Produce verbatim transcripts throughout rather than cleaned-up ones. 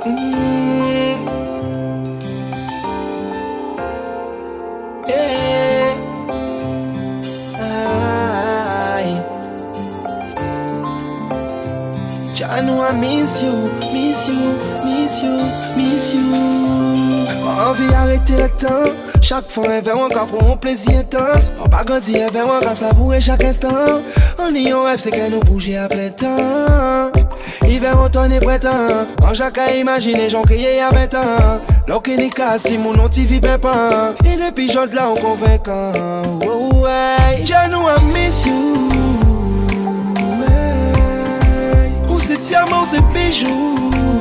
Mm. Yeah. Aye. I know I miss you, miss you, miss you, miss you. Envie d'arrêter le temps. Chaque fois, un verre encore pour un plaisir intense. On pas grandi, un verre encore savourer chaque instant. On y en rêve, c'est qu'elle nous bougeait à plein temps. Hiver, automne et printemps. En chaque cas, imagine les gens criés à vingt ans. L'autre n'est qu'à si mon nom t'y vit pépin. Et les pigeons de là, on convaincant. Oh, ouais. I know I miss you. C'est diamant, c'est bijoux.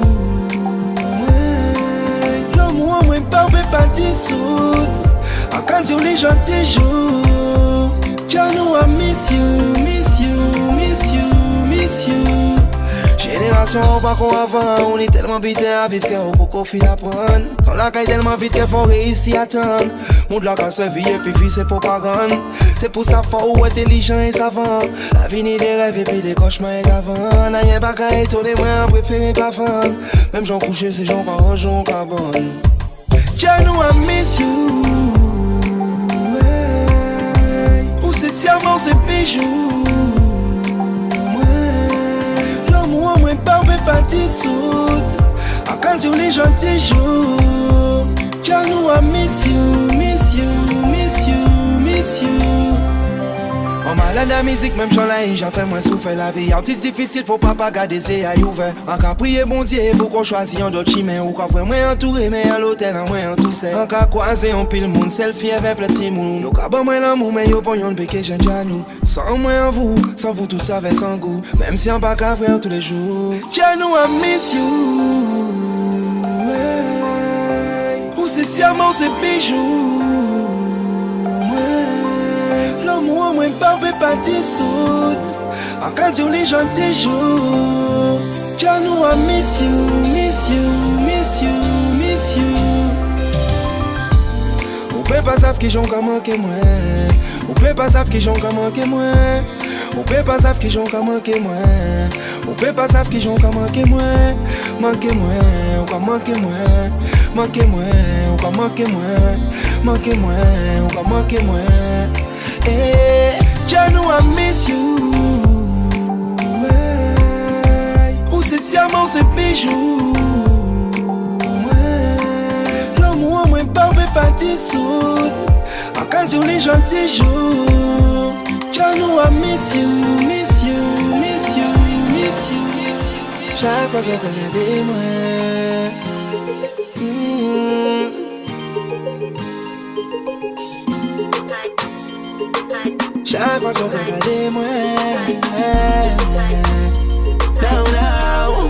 L'amour, moi, pas, mais pas dissoudre. À quand sur les gentils jours. I know I miss you, miss you, miss you, miss you. Génération, pas qu'on avant. On est tellement bité à vivre qu'on peut qu'on finit à prendre. Quand la caille tellement vite qu'il faut réussir à attendre. Monde la casse vie et puis vie c'est propagande. C'est pour ça faut ou intelligent et savant. La vie ni des rêves et puis des cauchemars et gavant. N'a rien pas qu'à étonner moi un préféré pas fan. Même j'en couché c'est j'en pas en j'en carbone. I know I miss you. Ouais. Où c'est diamant c'est bijoux. Ouais. L'amour moi pas mais pas dissoudre. À quand sur les gentils jours. I know I miss you, miss you, miss you, miss you. On malade la musique, même j'en l'ai, j'en fais moins souffrir la vie. Artiste difficile, faut pas pas garder ses yeux ouverts. Encore prier bon Dieu pour qu'on choisisse un d'autres chimères. Ou qu'on fait moins entouré, mais à l'hôtel, en moins en tout seul. Encore croisé, on pile monde, selfie avec plein de petits moun. Nous cabons moins l'amour, mais yo pour yon piqué, j'en déjà nous. Sans moi en vous, sans vous tout ça fait sans goût. Même si on pas qu'à faire tous les jours. I know I miss you. C'est diamant, c'est bijoux. Ouais. L'amour, moi, pas, mais pas dissoudre. À quand sur les gentils jours. I know I miss you, miss you, miss you, miss you. On peut pas savoir qui j'en comment que moi. On peut pas savoir qui j'en comment que moi. On peut pas savoir qui j'en comment que moi. On peut pas savoir qui j'en comment que moi. Manquez moi, on va manquer moi. Manquez moi, on va manquer moi. Manquez moi, on va manquer moi. Eh, I know I miss you. Ouais. Où c'est diamant, c'est bijoux. Ouais. L'amour, moi, pas, mais pas dissoudre. À quand sur les gentils jours. I know I miss you, miss you, miss you, miss you. Chaque fois que je connais des moi. Chaque fois qu'on regarde moi. Down, down.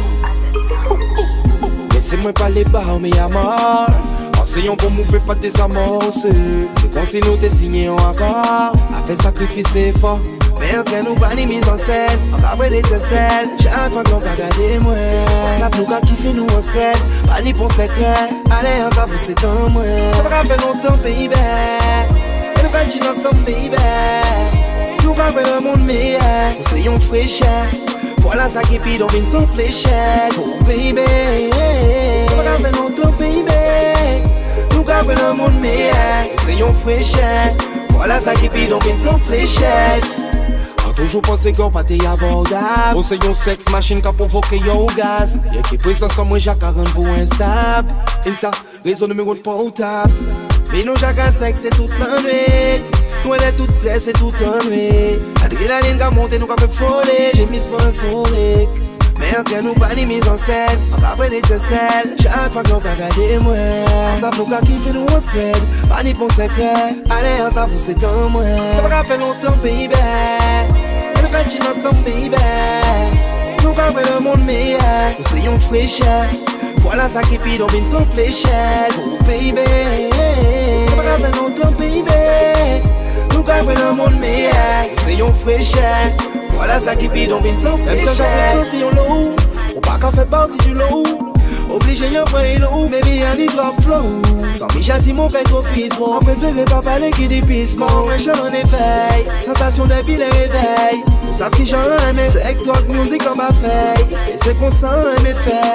Laissez-moi parler bas, mais à mort. Enseignons pour m'oublier pas désamorcer. C'est comme si nous t'es signé en accord. A fait sacrifice et fort. Mais entre nous pas ni mise en scène. On va voir l'étincelle. Chaque fois qu'on regarde moi. Ça faut qu'à kiffer nous en secret. Pas ni pour secret. Allez, on s'avoue c'est en moi. Ça va faire longtemps, baby. Et nous continuons ensemble, baby. Nous va voir le monde meilleur. Nous soyons fraîcheurs. Voilà ça qui pide, on vient sans fléchette. Oh baby. Ça va faire longtemps, baby. Nous va voir le monde meilleur. Nous soyons fraîcheurs. Voilà ça qui pide, on vient sans fléchette. Toujours pensé qu'on pas t'es abordable. On sait yon sexe machine qui a provoqué yon orgasme. Y'a qui pris ensemble, moi j'ai quarante pour instable. Insta, réseau numéro de portable. Mais nous chacun sexe c'est toute la nuit. Nous elle est toute stress c'est toute la nuit. Adrénaline qui a monté, nous qui a fait folie. J'ai mis ce point euphorique. Mais entre nous pas ni mise en scène. On va voir l'étincelle. Chaque fois qu'on va regarder moi. Ça faut qu'à kiffer nous on se fait. Pas ni pour secret. Allez on s'avoue c'est en moi. Ça va faire longtemps baby. Nous continuons ensemble baby. Nous va voir le monde meilleur. Nous soyons fraîcheurs. Voilà ça qui pide on vient sans fléchette. Oh baby. Ça va faire longtemps baby. Nous va voir le monde meilleur. Nous soyons fraîcheurs. Voilà ça qui pide on vient sans fléchette. Même si j'avais compté en l'eau. Ou pas qu'en fait partie du lot. Obligé y'en prend l'eau, baby I need drop flow. Sans Micha si mon père trop fit trop. On préfère pas parler qui dit pissement. Moi j'en éveille, sensation de vie les réveille. On savent qui j'en aime, sex, drug, music comme ma feuille. Et c'est qu'on sent mes feuilles.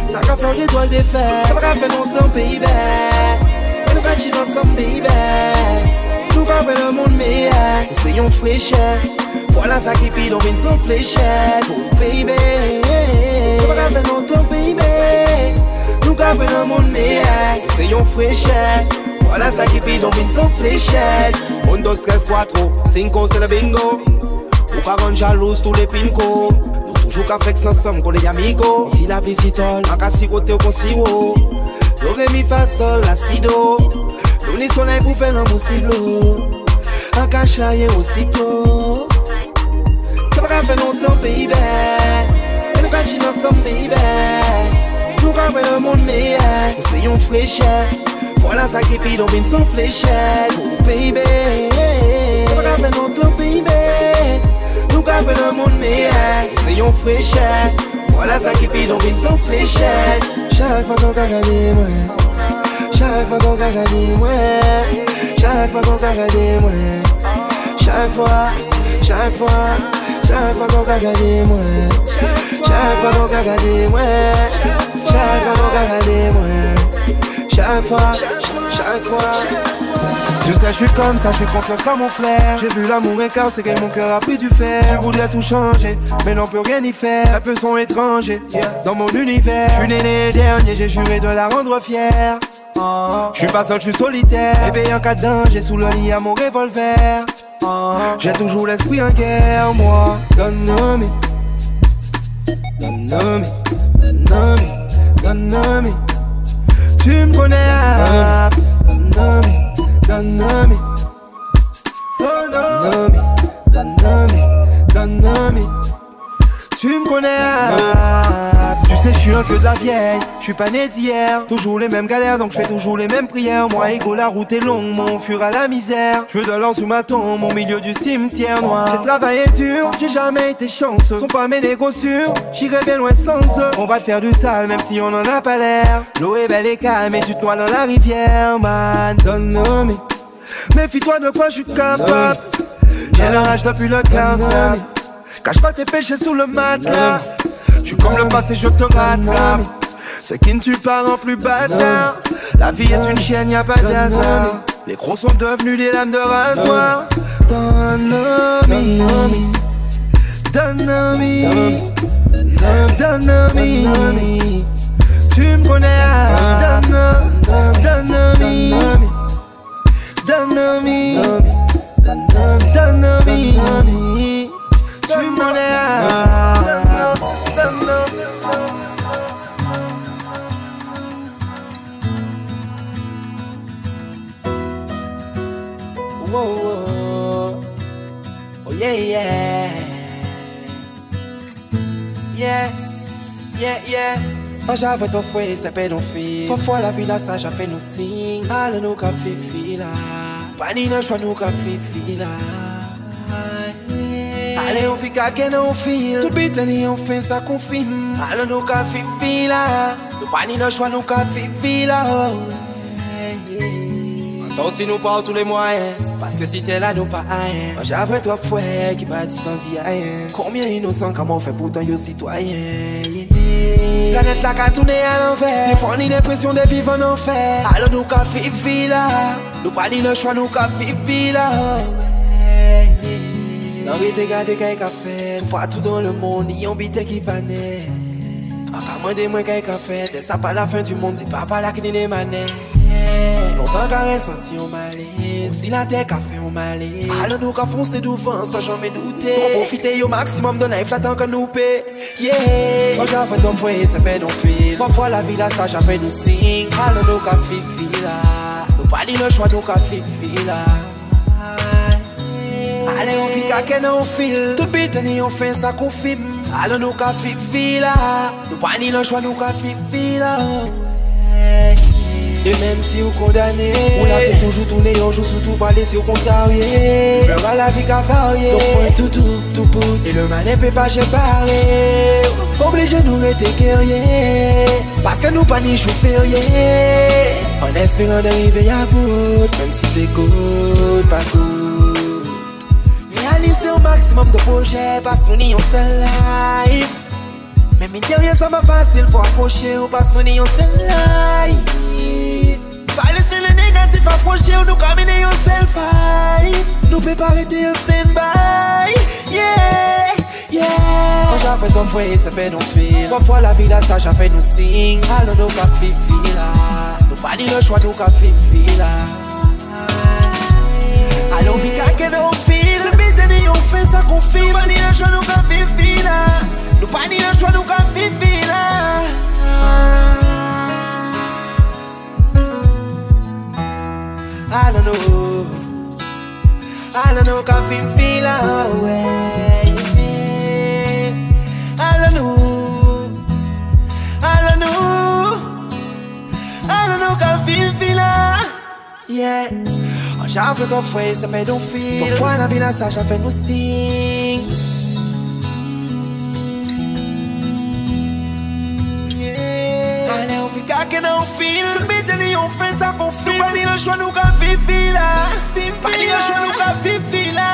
Ça qu'a fait l'étoile des fers. Ça qu'a fait longtemps, baby. Et nous qu'a chill ensemble, baby. Nous qu'a fait le monde meilleur. Nous soyons fraîcheurs. Voilà ça qui pile, on vient sans fléchette. Oh, baby. Ça qu'a fait longtemps, baby. Nous qu'a fait le monde meilleur. Nous soyons fraîcheurs. Voilà ça qui pile, on vient sans fléchette. Un, deux, trois, quatre, cinco, c'est le bingo. Ou pas rendre jalouse tous les pincos. Nous toujours qu'à flex ensemble qu'on les amigos. Si la plicitole, en cas si côté au consiro. Do ré mi fa sol la si do. Nous ni soleil pour faire l'amour si l'eau. En cas chailler aussitôt. Ça va faire longtemps baby. Et nous quand chine ensemble baby. Nous quand le monde meilleur. Nous soyons fraîcheurs. Voilà ça qui pile, on vient sans fléchette. Oh baby. Ça va faire longtemps baby. Nous gardons le monde meilleur. Nous soyons fraîcheurs. Voilà ça qui pile, on vient sans fléchette. Chaque fois qu'on t'a regardé moi. Chaque fois qu'on t'a regardé moi. Chaque fois qu'on t'a regardé moi. Chaque fois, chaque fois, chaque fois qu'on t'a regardé moi. Chaque fois qu'on t'a regardé moi. Chaque fois qu'on t'a regardé moi. Chaque fois, chaque fois. Tu sais, je suis comme ça, je fais confiance à mon frère. J'ai vu l'amour incarcé, que mon cœur a pris du fer. Je voudrais tout changer, mais n'on peut rien y faire. Un peu son étranger, dans mon univers. Je suis né le dernier, j'ai juré de la rendre fière. Je suis pas seul, je suis solitaire. Éveillé en cas de danger, sous le lit à mon revolver. J'ai toujours l'esprit en guerre, moi. Donne-moi, donne-moi, donne-moi, donne-moi. Tu me connais, donne-moi. Donne-moi, oh non, donne-moi, donne-moi. Tu me connais, tu sais je suis un feu de la vieille. Je suis pas né d'hier, toujours les mêmes galères, donc je fais toujours les mêmes prières. Moi égo, la route est longue, mon fur à la misère. Je veux de l'or sous ma tombe, au milieu du cimetière noir. J'ai travaillé dur, j'ai jamais été chanceux. Sont pas mes négos sûrs, j'irai bien loin sans eux. On va te faire du sale, même si on en a pas l'air. L'eau est belle et calme, et tu te noies dans la rivière, man. Donne-moi, méfie-toi de quoi je suis capable. J'ai la rage depuis le cartable. Cache pas tes péchés sous le matelas. Je suis comme le passé, je te rattrape. Ce qui ne tue pas rend plus bâtard. La vie est une chienne, y'a pas d'hasard. Les crocs sont devenus des lames de rasoir. Donne-moi, donne-moi, donne-moi. Tu me connais, donne-moi, donne-moi, donne-moi, donne-moi. Tu me connais, donne-moi. Oh, oh, oh, yeah, yeah, yeah, yeah, yeah. Oh, j'avais ton fouet, c'est pas nos filles. Trois fois la vie là, ça, j'ai fait nos signes. Allons, nous, qu'a fait fila. Pas ni non, choix, nous, qu'a fait fila. Allez, on fait caquer, on file. Tout bite, on fait ça qu'on filme. Allons, nous, qu'a fait fila. Nous, pas ni non, choix, nous, qu'a fait fila. Sorti nous par tous les moyens. Parce que si t'es là, nous pas rien. J'avais toi fouet qui pas dissenti rien. Combien innocents comment on fait pourtant yo citoyen. Planète la qu'a tourné à l'envers. Des fois ni l'impression de vivre en enfer. Alors nous qu'a fait villa. Nous pas ni le choix, nous qu'a fait villa. Non mais t'es gardé qu'à fait. Tout partout dans le monde, y a un bité qui panait. Encore moins de moins qu'à fait. C'est ça pas la fin du monde, c'est pas pas la qui n'est mané. Longtemps qu'a ressenti un malaise. Si la terre qu'a fait un malaise. Alors nous qu'a foncé devant sans jamais douter. Pour profiter au maximum de life, l'attend que nous paie. Yeah. Quand j'ai fait ton foyer, c'est pas nos fils. Trois fois la vie là, ça j'ai fait nous signes. Alors nous qu'a fait villa. Nous pas dit le choix, nous qu'a fait villa. Allez on vit qu'à on file. Tout bite ni on fait ça qu'on filme. Alors nous qu'a fait villa. Nous pas dit le choix, nous qu'a fait villa. Et même si vous condamnez, on a fait toujours tourner un jour sous tout, pas laisser au contrarié. Le mal la vie qu'a varié, donc point tout tout, tout pour. Et le mal n'est pas j'ai parlé. Obligé nous rester guerriers. Parce que nous pas ni chou férié. En espérant d'arriver à bout, même si c'est good, pas good. Réaliser au maximum de projets, parce que nous n'y en seul life. Même Mais derrière ça va facile, faut approcher ou passe nous n'ayons celle-là. Pas laisser le négatif approcher ou nous caminer un self-fight. Nous peut pas arrêter un stand-by. Yeah, yeah. Quand j'ai fait ton foyer, ça fait nos fils. Comme fois la vie là, ça j'ai fait nos signes. Alors nous qu'a fifi là. Nous pas ni le choix, nous qu'a fifi là. Alors vite qu'à nos fils. Le bête ni on fait ça qu'on fait. Nous pas ni le choix, nous qu'a fifi là. Nous pas ni le choix, nous qu'a fifi là. I don't know, I don't know, can feel feel away. I don't know, I don't know, I don't know, can feel feel yeah. J'ai fait ton fouet, ça fait nos fils. Ton fois la vie là, ça j'ai fait nos signes. Allez, on vit qu'à qu'on file. Tout le bête ni on fait ça qu'on file. Nous pas ni le choix, nous qu'a fifi là. Pas ni le choix, nous qu'a fifi là.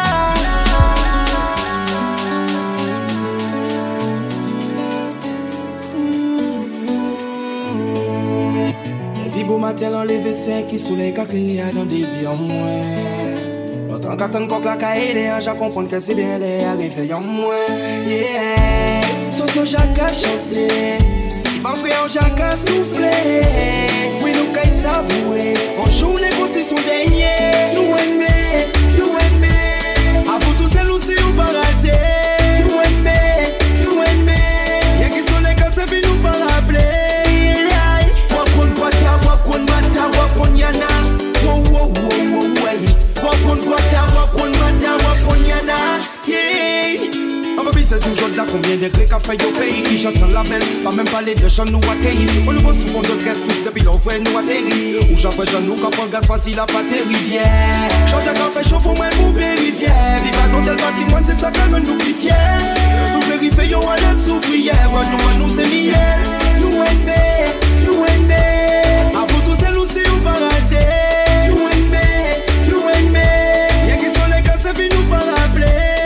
Et puis beau matin, l'enlever c'est qui sous les cacs, il y a dans des yeux en moins. Longtemps qu'attendre qu'on claque à aider, j'ai compris que c'est bien les arrivés en moins. Yeah, Soso Jacques a chanté. En priant Jacques a soufflé. Oui nous qu'à s'avouer. En journée qu'on s'y sont derniers. Nous aimés, nous aimés. A vous tous et nous si nous pas ratés. Nous aimés, nous aimés. Y'a qui sont les cas, c'est puis nous pas rappeler. Wakon Kwata, Wakon Mata, Wakon Yana. Wow, wow, wow, wow, ouais. Wakon Kwata, Wakon Mata, Wakon Yana. Yeah. C'est une joie de la combien de degrés qu'a fait au pays qui chante la belle, pas même parler de gens nous accueillir. On nous voit souvent de ressources depuis l'envoi nous atterrir. Ou j'en fais nous qu'à prendre gaz facile la patrie rivière. Chante le café chauffe au moins pour rivière. Viva dans tel patrimoine, c'est ça qu'on nous plus fiers. Nous vérifions à la souffrière. Nous, nous c'est miel. Nous aimés, nous aimés. À vous tous et nous si on va rater. Nous aimés, nous aimés. Y'a qui sont les gars, c'est puis nous pas rappeler.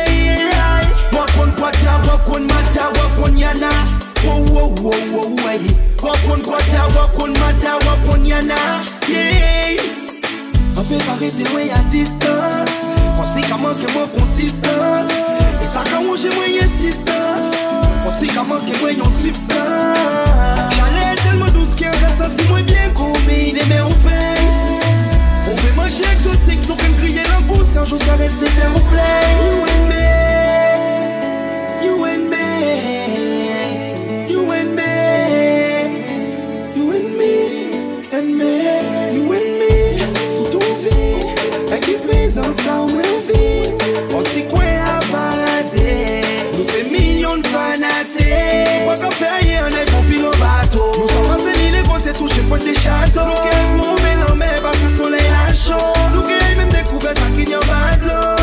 Wakon Mata, Wakon Yana. Wow, wow, wow, wow, ouais. Wakon Kwata, Wakon Mata, Wakon Yana. Yeah. On peut pas rester loin à distance. On sait comment que moi consistance. Et ça quand moi j'ai moins insistance. On sait comment que moi yon substance. J'allais tellement douce qu'il y a un senti moins bien combiné mais on fait. On peut manger exotique, nous peut crier dans le bouche. Un jour ça reste faire au play. You and me. You and me, you and me, you and me, and me, you and me. Tout on vit, avec une présence ensemble on vit. On s'y croit à balader. Nous c'est millions de fanatiques. C'est pas qu'on fait rien, on est pour filer au bateau. Nous sommes passés l'île et qu'on s'est touché pour des châteaux. Nous qui aiment mauvais l'homme, parce que le soleil a chaud. Nous qui aiment même découvrir ça qui n'y a pas de l'eau.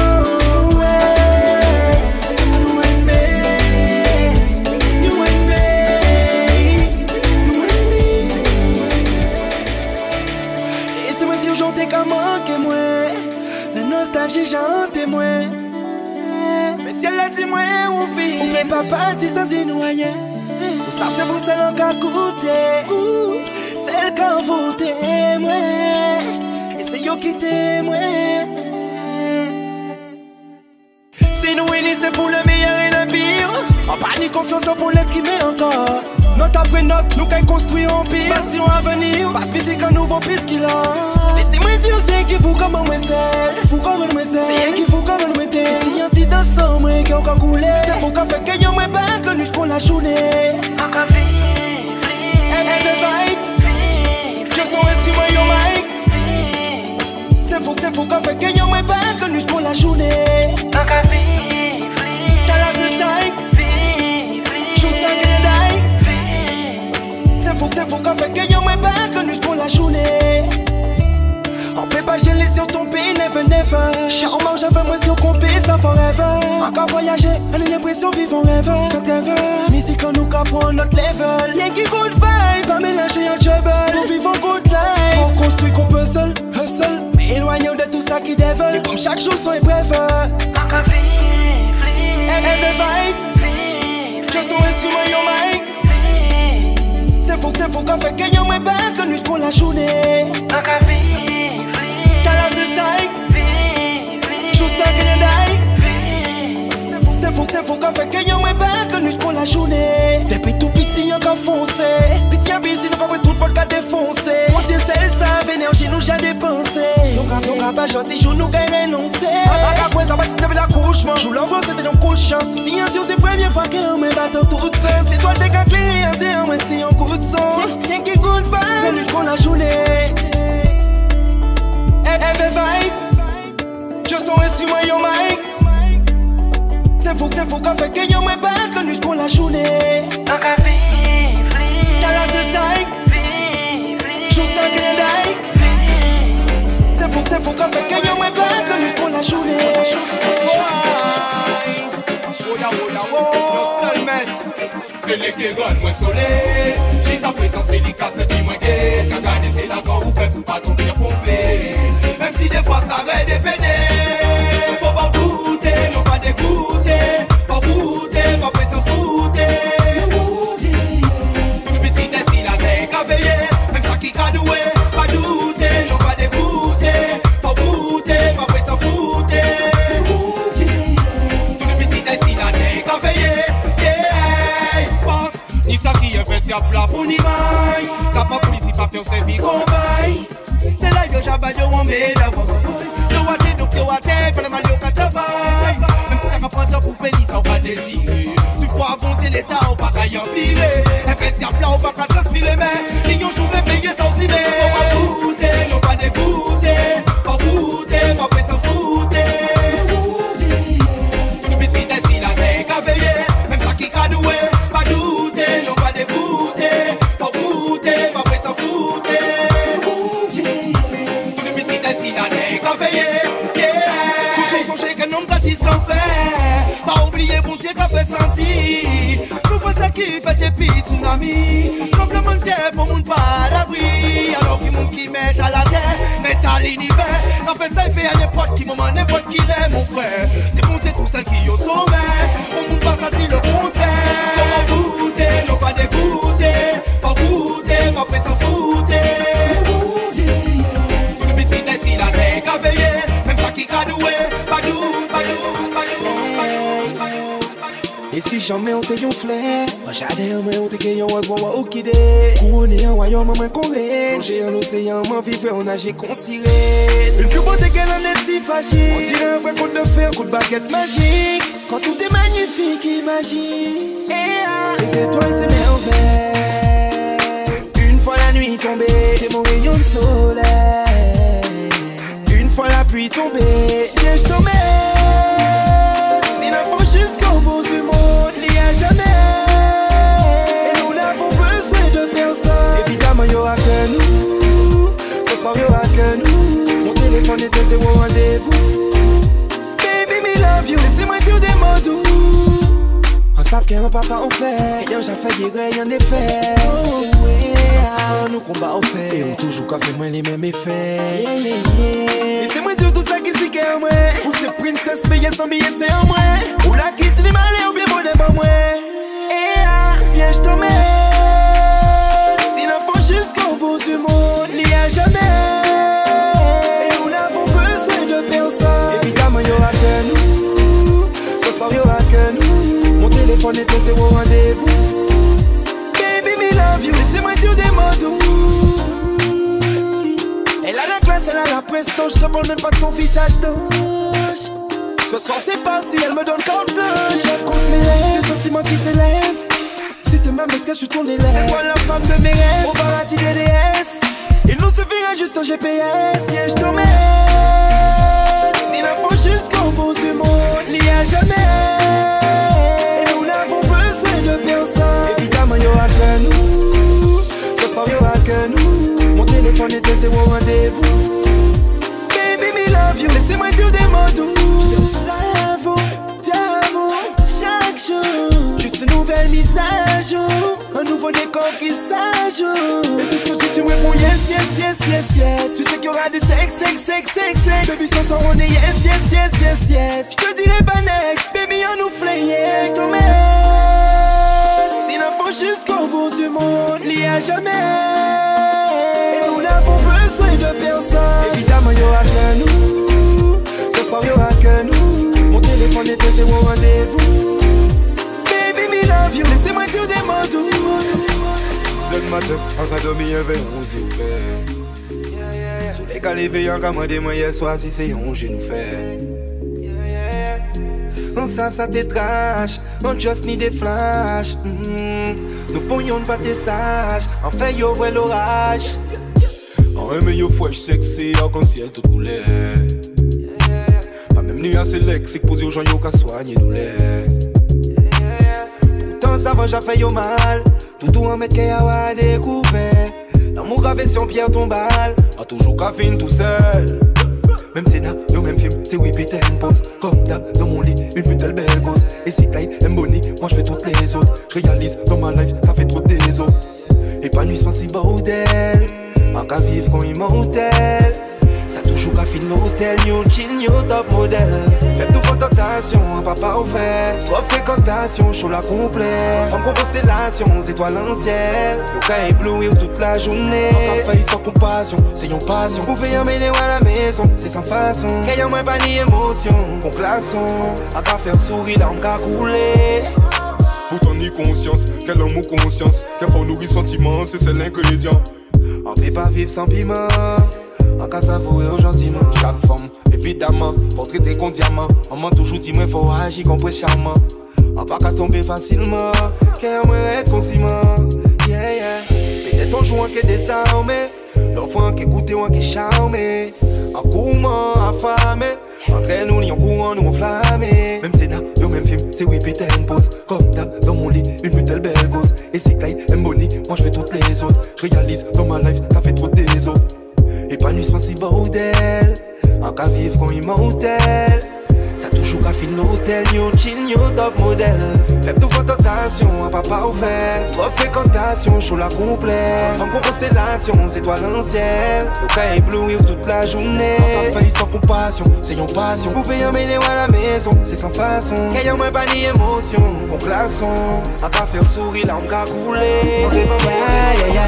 La nostalgie j'en témoin. Mais si elle a dit moi on vit. On n'est pas parti sans y noyer. Tout ça c'est vous seul qui a coûté. Vous, celle qui a voté moi. Et c'est yo qui témoin. Si nous unis c'est pour le meilleur et le pire. En pas ni confiance pour l'être qui met encore. Note après note, nous qu'à construire un pire. Bâtiment à venir, passe musique un nouveau piste qu'il a. Laissez-moi dire c'est qui vous comme moi c'est. Vous comme moi c'est. C'est elle qui vous comme moi t'es. Si y'en dit dans son moi qui a encore coulé. C'est vous qui fait que y'en moi battre la nuit pour la journée. Encore vive, vive. Elle est vibe. Je sens instrument yo mic. C'est vous, c'est vous qui fait que y'en moi battre la nuit pour la journée. Encore vive, vive. T'as la zestaïque. Juste un grenade. C'est vous, c'est vous qui fait que y'en moi battre la nuit pour la journée. On peut pas geler sur ton pays, never, never. Chien, on mange avec moi sur qu'on paye ça forever. Encore voyager, on a l'impression vivre en rêve. Sans rêve, musique on nous capons notre level. Y'a qui good vibe, pas mélanger un trouble. Pour vivre en good life, faut construire qu'on peut seul, hustle. Mais éloignons de tout ça qui devil. Et comme chaque jour sont épreuves. Encore vive, vive. Elle est vibe. Je sens instrument, yo mic. fou qu'on fait qu'il y a moins bête que nuit qu'on la journée. Un café, t'as la zézaï, juste un qu'il y en a. C'est fou, c'est fou, c'est fou qu'on fait qu'il y a moins bête que nuit qu'on la journée. Depuis tout petit, y'a qu'à foncer. Petit à petit, nous avons tout le monde qu'à défoncer. On dit celle ça, énergie nous j'ai dépensé. Donc à pas gentil, joue nous qu'à renoncer. Après ça, bâtit depuis l'accouchement. Joue l'enfant, c'était un coup de chance. Si un dieu, c'est la première fois qu'on me bat dans tout sens. C'est toi le décalé, c'est un moi, si un coup de son. Rien qui good vibe, la lutte qu'on la journée. F F vibe, je sens instrument, yo mic. C'est fou, c'est fou qu'on fait qu'il y a moins bête, la lutte qu'on la journée. un café, t'as la zézaï, juste un qu'il y en a. C'est fou, c'est fou qu'on fait qu'il y a moins bête, la lutte qu'on la journée. C'est les qui gagnent moins soleil. Les appréciants c'est les casses qui moins gay. Quand gagner c'est la gloire ou fait pour pas tomber pomper. Même si des fois ça va dépendre. Faut pas douter, non pas dégoûter. Pas bouter, pas faire s'en foutre. Tout le petit décide à veille qu'à veiller. Même ça qui qu'a doué. Pas douter, non pas dégoûter. Pas bouter, pas faire s'en foutre. Tout le petit décide à veille qu'à veiller. Ni ça qui est fait, y'a plat pour ni maille. T'as pas police, pas fait, on s'est mis combaille. C'est là que j'abats, yo, on met la voix. Yo, on t'es, donc yo, on t'es, fais le mal, yo, qu'à travail. Même si ça va prendre pour pénis, ça va désirer. Tu faut avancer l'état, on va qu'à y empirer. Un fait, y'a plat, on va qu'à transpirer, mais les gens jouent, mais payer ça aussi, mais faut pas goûter, non pas dégoûter. Pas goûter, pas faire s'en foutre. Tout le petit décide à veille, qu'à veiller. Même ça qui qu'a doué, pas douter, non pas dégoûter. Pas goûter, pas faire s'en foutre. Tout le petit décide à veille, qu'à veiller. Coucher, coucher, qu'un homme bâti sans faire. Pas oublier, bon Dieu, qu'a fait sentir. Nous voit ça qui fait des petits tsunamis. Complémentaire pour moun pas à l'abri. Alors qu'il monde qui met à la terre, met à l'univers. Quand fait ça, il fait à n'importe qui moment, n'importe qui l'est, mon frère. C'est bon, c'est tout celle qui est au sommet. On monde pas ça, si le contraire. Faut pas douter, non pas dégoûter. Pas goûter, pas faire s'en foutre. Tout le petit décide à veille, qu'à veiller. Même ça qui qu'a doué. Pas dou, pas dou, pas dou, pas dou, pas dou. Et si jamais on te yon flair, moi j'adore moi on te gagne un oiseau au kidé. Couronné en royaume moi coré, plonger en océan moi vivre on nager considéré. Une plus beauté qu'elle en est si fragile. On dirait un vrai conte de fer, coup de baguette magique. Quand tout est magnifique, imagine. Et ah, les étoiles c'est merveille. Une fois la nuit tombée, c'est mon rayon de soleil. Une fois la pluie tombée, viens je tombais. Jusqu'au bout du monde, il n'y a jamais. Et nous n'avons besoin de personne. Évidemment, il n'y aura que nous. Ce soir, il n'y aura que nous. Mon téléphone était zéro rendez-vous. Baby, me love you. Laissez-moi dire des mots doux. On savent qu'un papa on fait. Rien j'ai fait guérir, rien n'est fait. Oh, yeah. Nous combat on fait. Et on toujours qu'à faire moins les mêmes effets. Yeah, yeah, yeah. Laissez-moi dire tout ça qui s'y qu'est en moi. Ou c'est princesse, payer sans billet, c'est en moi. Ou la kitty ni malé ou bien bon n'est pas moi. Et ah, viens je t'en mets. Si l'enfant jusqu'au bout du monde, il n'y a jamais. Et nous n'avons besoin de personne. Évidemment il n'y aura que nous. Ce soir il n'y aura que nous. Mon téléphone était zéro rendez-vous. Baby me love you. Laissez-moi dire des mots doux. Elle a la classe, elle a la prestance. Je te parle même pas de son visage d'ange. Ce soir c'est parti, elle me donne carte blanche. Chef contre mes lèvres, les sentiments qui s'élèvent. Si t'es ma maîtresse, je suis ton élève. C'est moi la femme de mes rêves, au paradis des déesses. Il nous suffira juste un G P S. Viens je t'emmène. Si l'enfant jusqu'au bout du monde, il n'y a jamais. Et nous n'avons besoin de personne. Évidemment il n'y aura que nous. Ce soir il n'y aura que nous. Mon téléphone était zéro rendez-vous. Baby me love you. Laissez-moi dire des mots doux. Savoure d'amour chaque jour. Juste une nouvelle mise à jour. Un nouveau décor qui s'ajoute. Et tout ce que j'ai tu me réponds yes, yes, yes, yes, yes. Tu sais qu'il y aura du sexe, sexe, sexe, sexe, sexe. Baby ce soir on est yes, yes, yes, yes, yes. Je te dirai pas next, baby on nous flaye, yes. Je t'emmène. Si l'enfant jusqu'au bout du monde, il y a jamais. Et nous n'avons besoin de personne. Évidemment, il y aura que nous. Ce soir, il y aura que nous. Mon téléphone était zéro rendez-vous. Baby, me love you, laissez-moi dire des mots doux. Seul matin, en cas dormi, un verre, on s'est ouvert. Sous les calés, en cas moi hier soir, si c'est un genou fait. On savent ça t'es trash, on just need des flashs. mm-hmm. Nous pourrions pas tes sages, en fait yo ouais l'orage. En aimé yo fresh sexy, au con ciel tout couleur. Pas même nuit assez lexique pour dire aux gens yo qu'à soigner douleur. Pourtant ça va j'ai fait yo mal, tout en mettre qu'il y a découvert. L'amour gravé sur pierre tombale, a toujours qu'à fin tout seul. Même scénario, même film, c'est oui putain pose. Comme d'hab dans mon lit, une putain belle gosse. Et si Clyde aime Bonnie, moi je fais toutes les autres. Je réalise dans ma life, ça fait trop des autres. Épanouissement si bordel, en qu'à vivre quand il m'hôtel. Ça toujours qu'à finir l'hôtel, yo chill, yo top modèle. Faites tout vos tentations, papa offert. Trop fréquentation, chaud la complète. Femme con constellation, étoiles en ciel. Yo qu'à éblouir toute la journée. Encore failli sans compassion, c'est yon passion. Vous pouvez emmener à la maison, c'est sans façon. Qu'ayant moins pas ni émotion, qu'on glaçon. A qu'à faire sourire, l'arme qu'à couler. Pourtant ni conscience, quel amour conscience. Quel faut nourrir sentiment, c'est c'est l'ingrédient. On peut pas vivre sans piment. En cas savourer gentiment. Chaque femme, évidemment, faut traiter qu'on diamant. On m'a toujours dit moi faut agir comme pour charmant. On pas qu'à tomber facilement. Qu'est-ce moi être conscient. Yeah yeah. Peut-être on joue en qui désarmé. L'offre en qui écoute ou en qui charmé. En courant, affamé. Entre nous, ni en courant, nous enflammés. Même scénario, même film, c'est oui putain pose. Comme d'hab dans mon lit, une putain belle gosse. Et si Clyde aime Bonnie, moi je fais toutes les autres. Je réalise dans ma life, ça fait trop des autres. Épanouissement si bordel, en qu'à vivre quand il m'hôtel. Ça toujours qu'à finir l'hôtel, yo chill, yo top modèle. Faites tout vos tentations, papa offert. Trop fréquentation, chaud la complète. Femme con constellation, étoiles en ciel. Yo qu'à éblouir toute la journée. Encore failli sans compassion, c'est yon passion. Vous pouvez emmener à la maison, c'est sans façon. Qu'ayant moins pas ni émotion, qu'on glaçon. A qu'à faire sourire, l'arme qu'à couler. Yeah, yeah, yeah.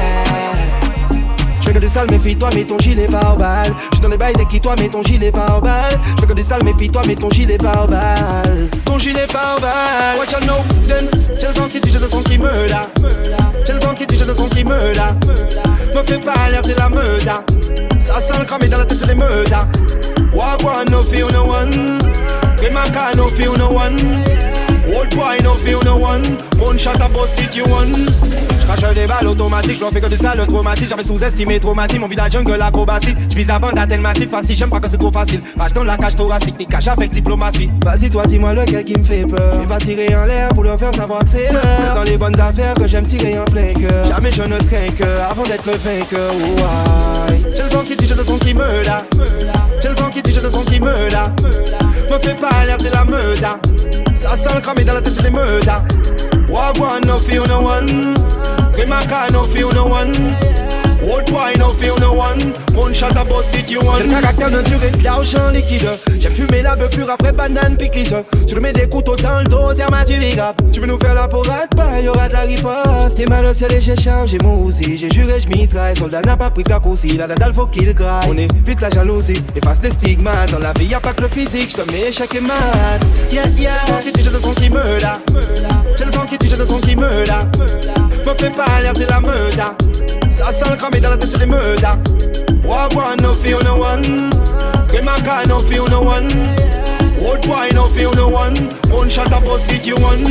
Je fais que des sales, méfie-toi, mets ton gilet par balle. Je suis dans les bails, dès qui toi, mets ton gilet par balle. Je fais que des sales, méfie-toi, mets ton gilet par balle. Ton gilet par balle. What you know, then? J'ai le sang qui dit, j'ai le sang qui me l'a. J'ai le sang qui dit, j'ai le sang qui me l'a. Me fais pas alerter la meute. Ça sent le cramé dans la tête de les meutes. Wagwan, no feel no one. Remaka, no feel no one. Old boy, no feel no one. One shot a boss it you one. J'crache des balles automatiques, j'en fais que de ça le traumatique. J'avais sous-estimé traumatique, mon village jungle acrobatie. J'vise avant d'atteindre massif, facile, j'aime pas que c'est trop facile. Rage dans la cage thoracique, ni cache avec diplomatie. Vas-y toi dis-moi lequel qui me fait peur. J'ai pas tiré en l'air pour leur faire savoir que c'est l'heure. Dans les bonnes affaires que j'aime tirer en plein cœur. Jamais je ne trinque avant d'être le vainqueur. Oh, j'ai le son qui dit, j'ai le son qui me l'a. J'ai le son qui dit, j'ai le son qui me l'a. Me fais pas alerter la meute. Ça sent le cramé dans la tête des meutes. Wagwan no feel no one. Remaka no feel no one. Old boy no feel no one. One shot a boss it you one. J'ai le caractère naturel, de l'argent liquide. J'aime fumer la beuh pure après banane pickles. Tu le mets des couteaux dans le dos, c'est ma tu big up. Tu veux nous faire la porade, bah y'aura de la riposte. T'es mal au ciel et j'ai chargé mon aussi. J'ai juré j'mitraille, soldat n'a pas pris aussi. La dadale faut qu'il graille. On évite la jalousie, efface les stigmates. Dans la vie y'a pas que le physique, j'te mets échec et mat. Yeah yeah. J'ai le son qui me l'a. J'ai le son qui dit, j'ai le son qui me l'a. Me fais pas alerter la meute. Ça sent le cramé dans la tête des meutes. Wagwan no feel no one. Remaka no feel no one. Old boy no feel no one. One shot a boss it you one.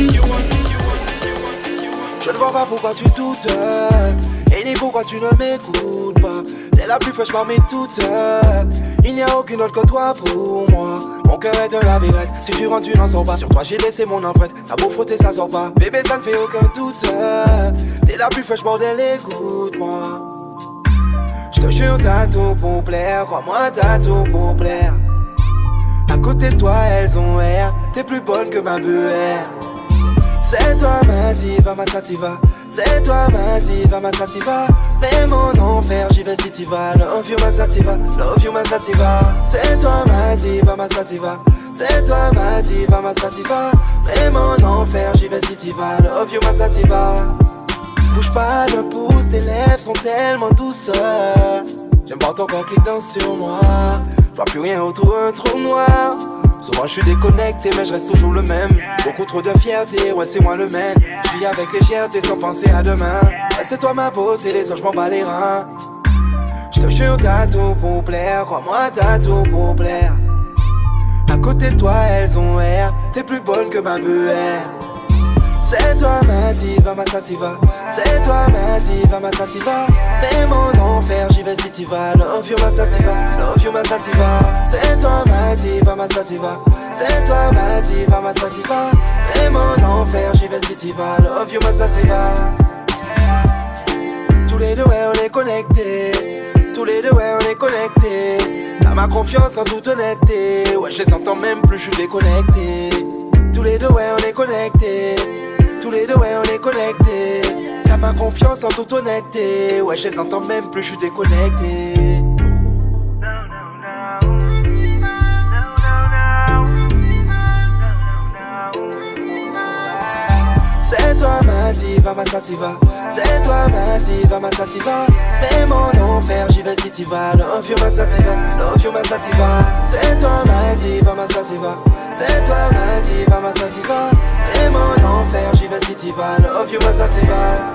Je ne vois pas pourquoi tu doutes. Et ni pourquoi tu ne m'écoutes pas. T'es la plus fraîche parmi toutes. Il n'y a aucune autre que toi pour moi. Mon cœur est un labyrinthe, si tu rentres tu n'en sors pas. Sur toi j'ai laissé mon empreinte, t'as beau frotter ça sort pas. Bébé ça ne fait aucun doute. T'es la plus fraîche bordel, écoute-moi. Je te jure t'as tout pour plaire, crois-moi t'as tout pour plaire. À côté de toi elles ont air, t'es plus bonne que ma buère. C'est toi ma diva, ma sativa. C'est toi ma diva, ma sativa. Fais mon enfer, j'y vais si t'y vas. Love you ma sativa, love you ma sativa. C'est toi ma diva, ma sativa. C'est toi ma diva, ma sativa. Fais mon enfer, j'y vais si t'y vas. Love you ma sativa. Bouge pas d'un pouce, tes lèvres sont tellement douceurs. J'aime voir ton corps qui danse sur moi. Je vois plus rien autour d'un trou noir. Souvent je suis déconnecté mais je reste toujours le même. Beaucoup trop de fierté, ouais c'est moi le même. Je vis avec légèreté sans penser à demain. Ouais, c'est toi ma beauté, les autres je m'en bats les reins. Je te jure t'as tout pour plaire, crois-moi t'as tout pour plaire. À côté de toi elles ont air, t'es plus bonne que ma buère. C'est toi ma diva, ma sativa. C'est toi ma diva, ma sativa. Fais mon enfer, j'y vais si t'y vas. Love you ma sativa, love you ma sativa. C'est toi ma diva, ma sativa. C'est toi ma diva, ma sativa. Fais mon enfer, j'y vais si t'y vas. Love you ma sativa. Tous les deux ouais on est connectés. Tous les deux ouais on est connectés. T'as ma confiance en toute honnêteté. Ouais je les entends même plus, je suis déconnecté. Tous les deux ouais on est connectés. Tous les deux ouais on est connectés. T'as ma confiance en toute honnêteté. Ouais je les entends même plus, je suis déconnecté. C'est toi ma diva, ma sativa. C'est toi ma diva, ma sativa. Fais mon enfer, j'y vais si t'y vas. Love you ma sativa, love you ma sativa. C'est toi ma diva, ma sativa. C'est toi ma diva, ma sativa. Fais mon enfer, j'y vais si t'y vas. Love you ma sativa.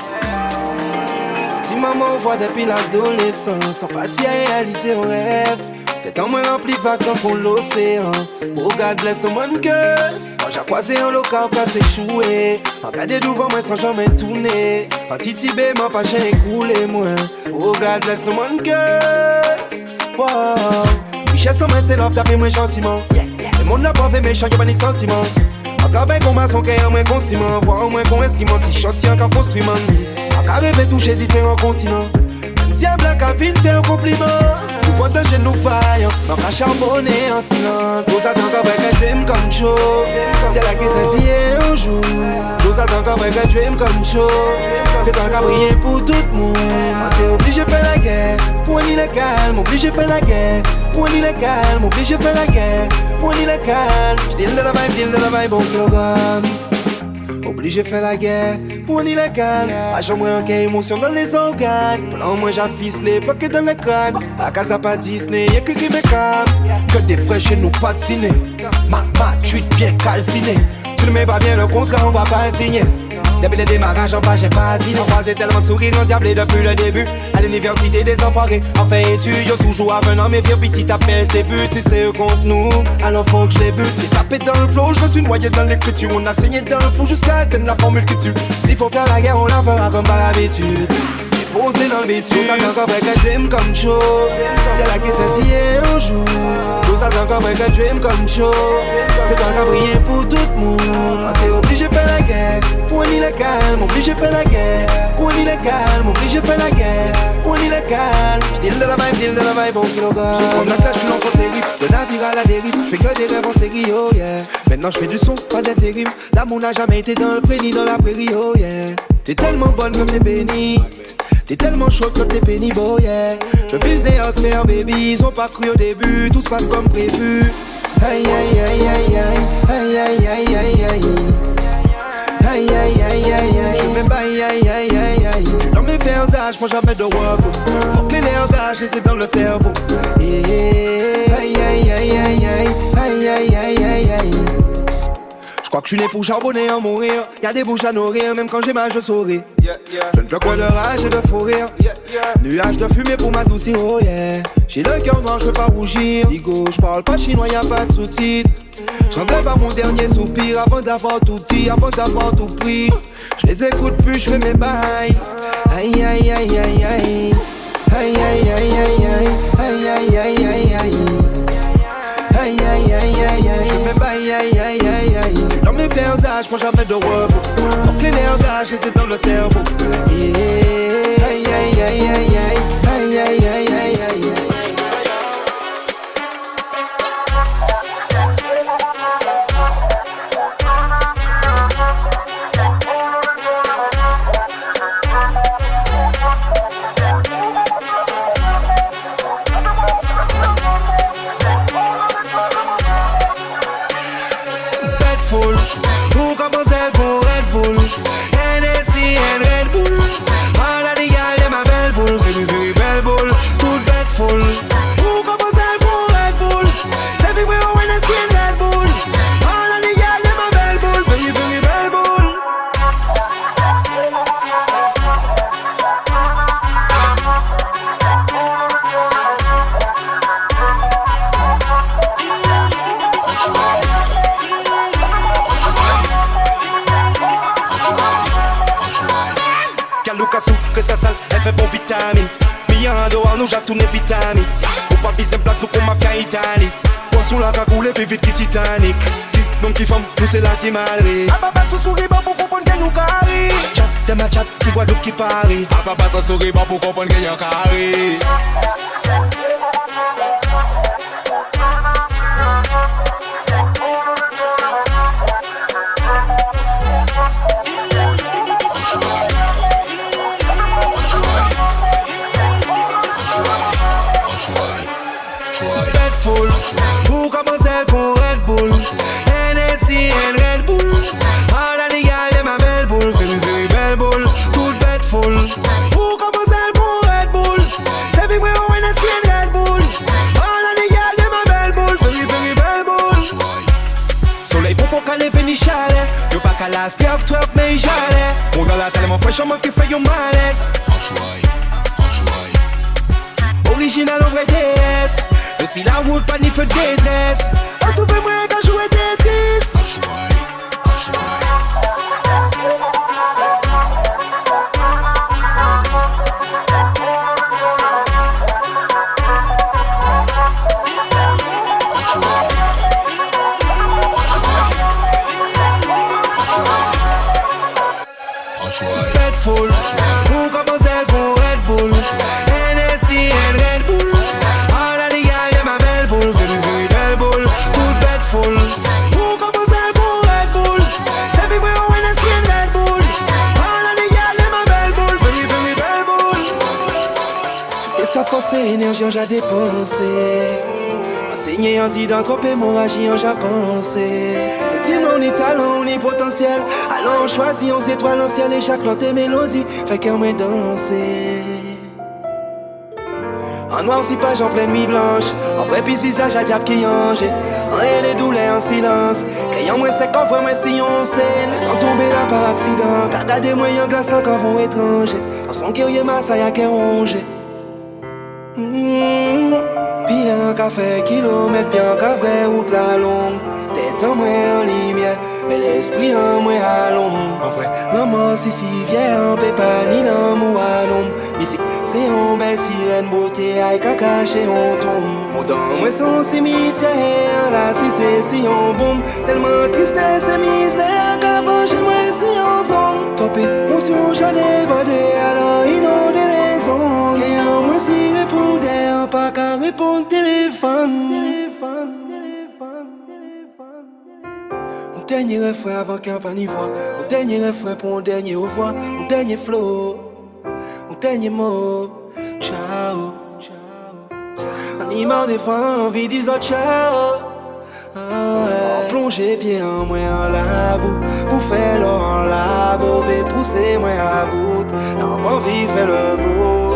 Si maman voit depuis l'adolescence, on partit à réaliser un rêve. T'es tant moins rempli de vacances pour l'océan. Oh God bless no man curse. Moi j'ai croisé un local quand c'est échoué. Regardez devant moi sans jamais tourner. En titibé m'a pas j'ai écoulé moi. Oh God bless no man curse. Wow. Richesse en main c'est love taper moi gentiment. Le monde n'a pas fait méchant y'a pas ni sentiment. Encore ben qu'on m'a son cœur moins qu'on ciment. Voir au moins qu'on esquimant si chantier encore construit man. Encore rêver toucher différents continents. Même diable a qu'à fin faire un compliment. Nous voit de nous failles, on va charbonner en silence. Nous attendons encore un dream comme show. C'est là qui s'est dit un jour. Nous attendons encore un dream comme show. C'est un cas briller pour tout le monde. T'es obligé de faire la guerre pour un illégal. M'obligé de faire la guerre pour un illégal. M'obligé de faire la guerre pour un illégal. J'deal de la vibe, deal de la vibe au kilogramme. Obligé de faire la guerre pour un illégal. À chaque mois, un émotion dans les organes. Pendant moi, j'ai ficelé, bloqué dans le crâne. À casa, pas Disney, y'a que Rebecca. Que des frais chez nous, pas de ciné. Ma, ma, tu es bien calciné. Tu ne mets pas bien le contrat, on va pas le signer. Depuis le démarrage, en bas, j'ai pas dit non. Croisé tellement sourire, endiablé depuis le début. À l'université des enfoirés, en fait études, toujours avenant. Mes vieux petits t'appellent ses buts. Si c'est eux contre nous, alors faut que je les bute. J'ai tapé dans le flow, je me suis noyé dans l'écriture. On a saigné dans le fou jusqu'à atteindre la formule que tu. S'il faut faire la guerre, on la fera comme par habitude. Posé dans le bitume, nous attendons encore un dream comme show. C'est là qui s'est dit un jour. Nous attendons encore un dream comme show. C'est un cas briller pour tout le monde. T'es obligé de faire la guerre pour un illégal. M'obligé de faire la guerre pour un illégal. M'obligé de faire la guerre pour un illégal. J'deal de la vibe, deal de la vibe au kilogramme. Comme la clash, je suis l'enfant terrible. De navire à la dérive, je fais que des rêves en série, oh yeah. Maintenant je fais du son, pas d'intérim. L'amour n'a jamais été dans le pré ni dans la prairie, oh yeah. T'es tellement bonne comme t'es bénie. T'es tellement chaude que t'es pénible, oh yeah. Je visais à se faire baby, ils ont pas cru au début, tout se passe comme prévu. Aïe aïe aïe aïe aïe, aïe aïe aïe aïe aïe. Aïe aïe aïe aïe aïe, je m'aime aïe aïe aïe aïe aïe. J'suis dans mes fers âges, moi jamais de work. Faut que les nerfs je les ai dans le cerveau. Aïe aïe aïe aïe aïe aïe aïe aïe aïe aïe. J'crois que je suis né pour charbonner en mourir. Y'a des bouches à nourrir, même quand j'ai mal je souris. Yeah, yeah. Je ne pleure que de rage et de fou rire. Yeah, yeah. Nuages de fumée pour m'adoucir, oh yeah. J'ai le cœur noir, je veux pas rougir. Digo, j'parle pas chinois, y'a pas de sous-titres. J'rendrai pas mon dernier soupir avant d'avoir tout dit, avant d'avoir tout pris. Je les écoute plus, je fais mes bails. Aïe aïe aïe aïe aïe. Aïe aïe aïe aïe aïe. Aïe aïe aïe aïe aïe. Aïe aïe aïe aïe aïe, je fais bail aïe aïe aïe aïe. Dans mes fers âges, moi jamais de work. Faut que les nerfs je les ai dans le cerveau. Yeah. Aïe aïe aïe aïe aïe, aïe aïe aïe aïe aïe. Pour commencer pour Red Bull, N S I and Red Bull. Kaloukassou, que ça sale, elle fait bon vitamine. Mi en dehors, nous j'ai tourné vitamine. Ou pas bise place ou qu'on m'a fait Italie. Poisson la cagoule plus vite que Titanic. Donc qui femme, nous c'est la timalerie. A papa sous souris pour comprendre qu'elle nous carré. Chat de ma chat, qui Guadeloupe qui parie. A papa sans souris pour comprendre qu'elle y a carré. Full, pour commencer con Red Bull, N S C and Red Bull. All of the girls them a belle boule, very very belle boule, toute bête full. Pour commencer con Red Bull, c'est big way N S C and Red Bull. All of the girls them a belle boule, very very belle boule. Soleil pour pour qu'elle finisse chalet, yo pas qu'à la stop trop mais j'allais. Mon dans la tellement fraîche, on qui fait yo malaise. Original en vrai D S. Je suis la route, pas ni feu de détresse. On trouve moi quand jouer Tetris. Bête full, pour commencer con Red Bull, N S C and Red Bull. Full. Pour commencer pour Red Bull, c'est vibrer au N S C and Red Bull. All of the girls them a belle boule, very very belle boule. Sur sa force et énergie j'ai dépensé. Enseigné anti d'entrepôt hémorragie j'ai pensé. Dis-moi on est talent, on est potentiel. Allons choisir on étoiles en ciel et chaque note et mélodie fait qu'un moins danser. En noir si page en pleine nuit blanche. En vrai pisse visage à diable qui ange. En elle les douleurs en silence. Criant moins sec en vrai moins si on scène. Sans tomber là par accident. Garda des moyens glaçants quand vont étranger. Dans son guerrier massa y'a qu'un rongé. Mmh. Bien qu'à faire kilomètre, bien qu'à vrai route la longue. Tête en moins en lumière, mais l'esprit en moins à l'ombre. En vrai, l'amour si si vient, on peut pas ni l'amour à l'ombre. Ici, c'est une belle sirène beauté, aïe caca chez on tombe. Mon dans moi son cimetière, là si c'est si on bombe. Tellement tristesse et misère, qu'avant chez moi si on zone. Top émotion, j'allais bader, alors inonder les ondes. Et en moi si répondait, pas qu'à répondre téléphone. Mon dernier refrain avant qu'un pas n'y voit. Mon dernier refrain pour mon dernier au revoir. Mon dernier flow, mon dernier mot. Ciao, ciao. Animal des fois envie disant ciao. Ah ouais. Plonger pied en moi en la boue. Pour faire l'or en la boue. Et pousser moi à bout. N'a pas envie de faire le beau.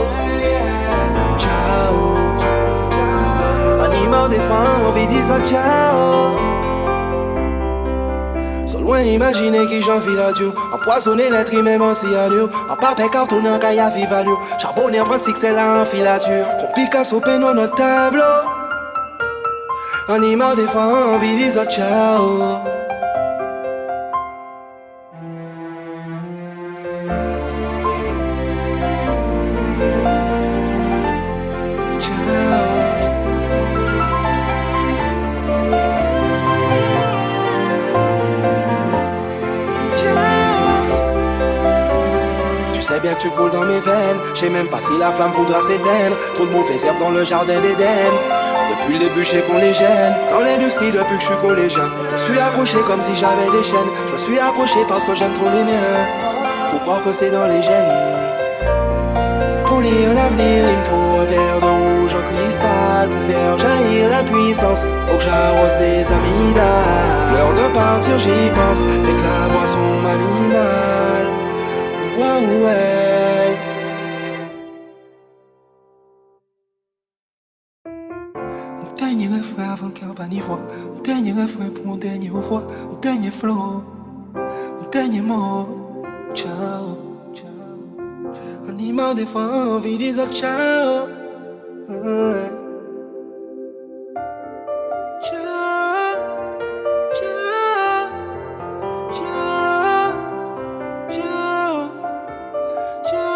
Ciao. Animal des fois envie disant ciao. So loin imaginer qui j'en vis la Dieu. Empoisonner l'être humain en si à Dieu. En papier carton en caille à vivre à Dieu. Charbonner en principe c'est là en filature. Qu'on Picasso peint dans notre tableau. Animal des fois envie de dire ciao. Bien que tu coules dans mes veines, je sais même pas si la flamme voudra s'éteindre. Trop de mauvaises herbes dans le jardin d'Éden. Depuis le début, je sais qu'on les gêne. Dans l'industrie, depuis que je suis collégien, je suis accroché comme si j'avais des chaînes. Je suis accroché parce que j'aime trop les miens. Faut croire que c'est dans les gènes. Pour lire l'avenir, il me faut un verre de rouge en cristal. Pour faire jaillir la puissance, faut que j'arrose les amygdales. L'heure de partir, j'y pense, mais que la boisson m'a mis mal. Wow, ouais. Mon dernier refrain avant qu'un pas n'y voit. Mon dernier refrain pour mon dernier au revoir. Mon dernier flow, mon dernier mot. Ciao, ciao. Animal des fois envie de dire ciao. Ouais. Ciao, ciao, ciao.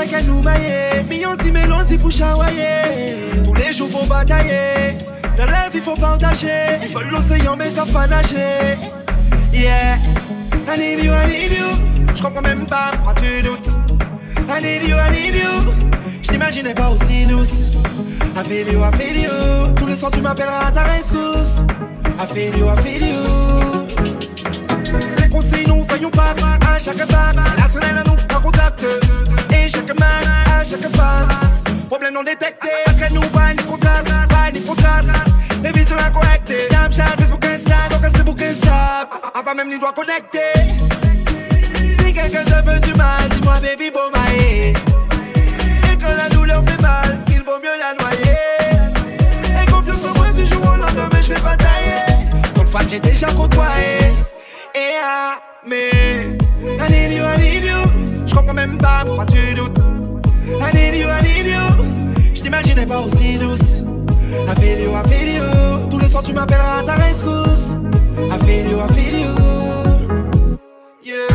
fait qu'à nous mailler. Millions de mélodies pour chawailler. Tous les jours faut batailler. Dans la vie faut partager. Ils veulent l'océan mais savent pas nager. Yeah, I need you, I need you. Je comprends même pas pourquoi tu doutes. I need you, I need you. Je t'imaginais pas aussi douce. I feel you, I feel you. Tous les soirs tu m'appelleras à ta rescousse. I feel you, I feel you. C'est qu'on sait nous faisons pas à chaque pas. La semaine à nous en contact. Et chaque match, à chaque passe. Problème non détecté. Après nous pas ni contraste, pas ni contraste. Les vies sont incorrectées. Snapchat, Facebook, Insta, donc c'est pour Insta. A pas même ni doigt connecté. Si quelqu'un te veut du mal, dis-moi baby bon maïe. Et quand la douleur fait mal, il vaut mieux la noyer. Et confiance en moi du jour au lendemain, je vais pas tailler. D'autres femmes j'ai déjà côtoyé. Et ah, mais I need you, I need you. Je comprends même pas pourquoi tu doutes. I need you, I need you. Je t'imaginais pas aussi douce. I feel you, I feel you. Tous les soirs tu m'appelleras à ta rescousse. I feel you, I feel you. Yeah.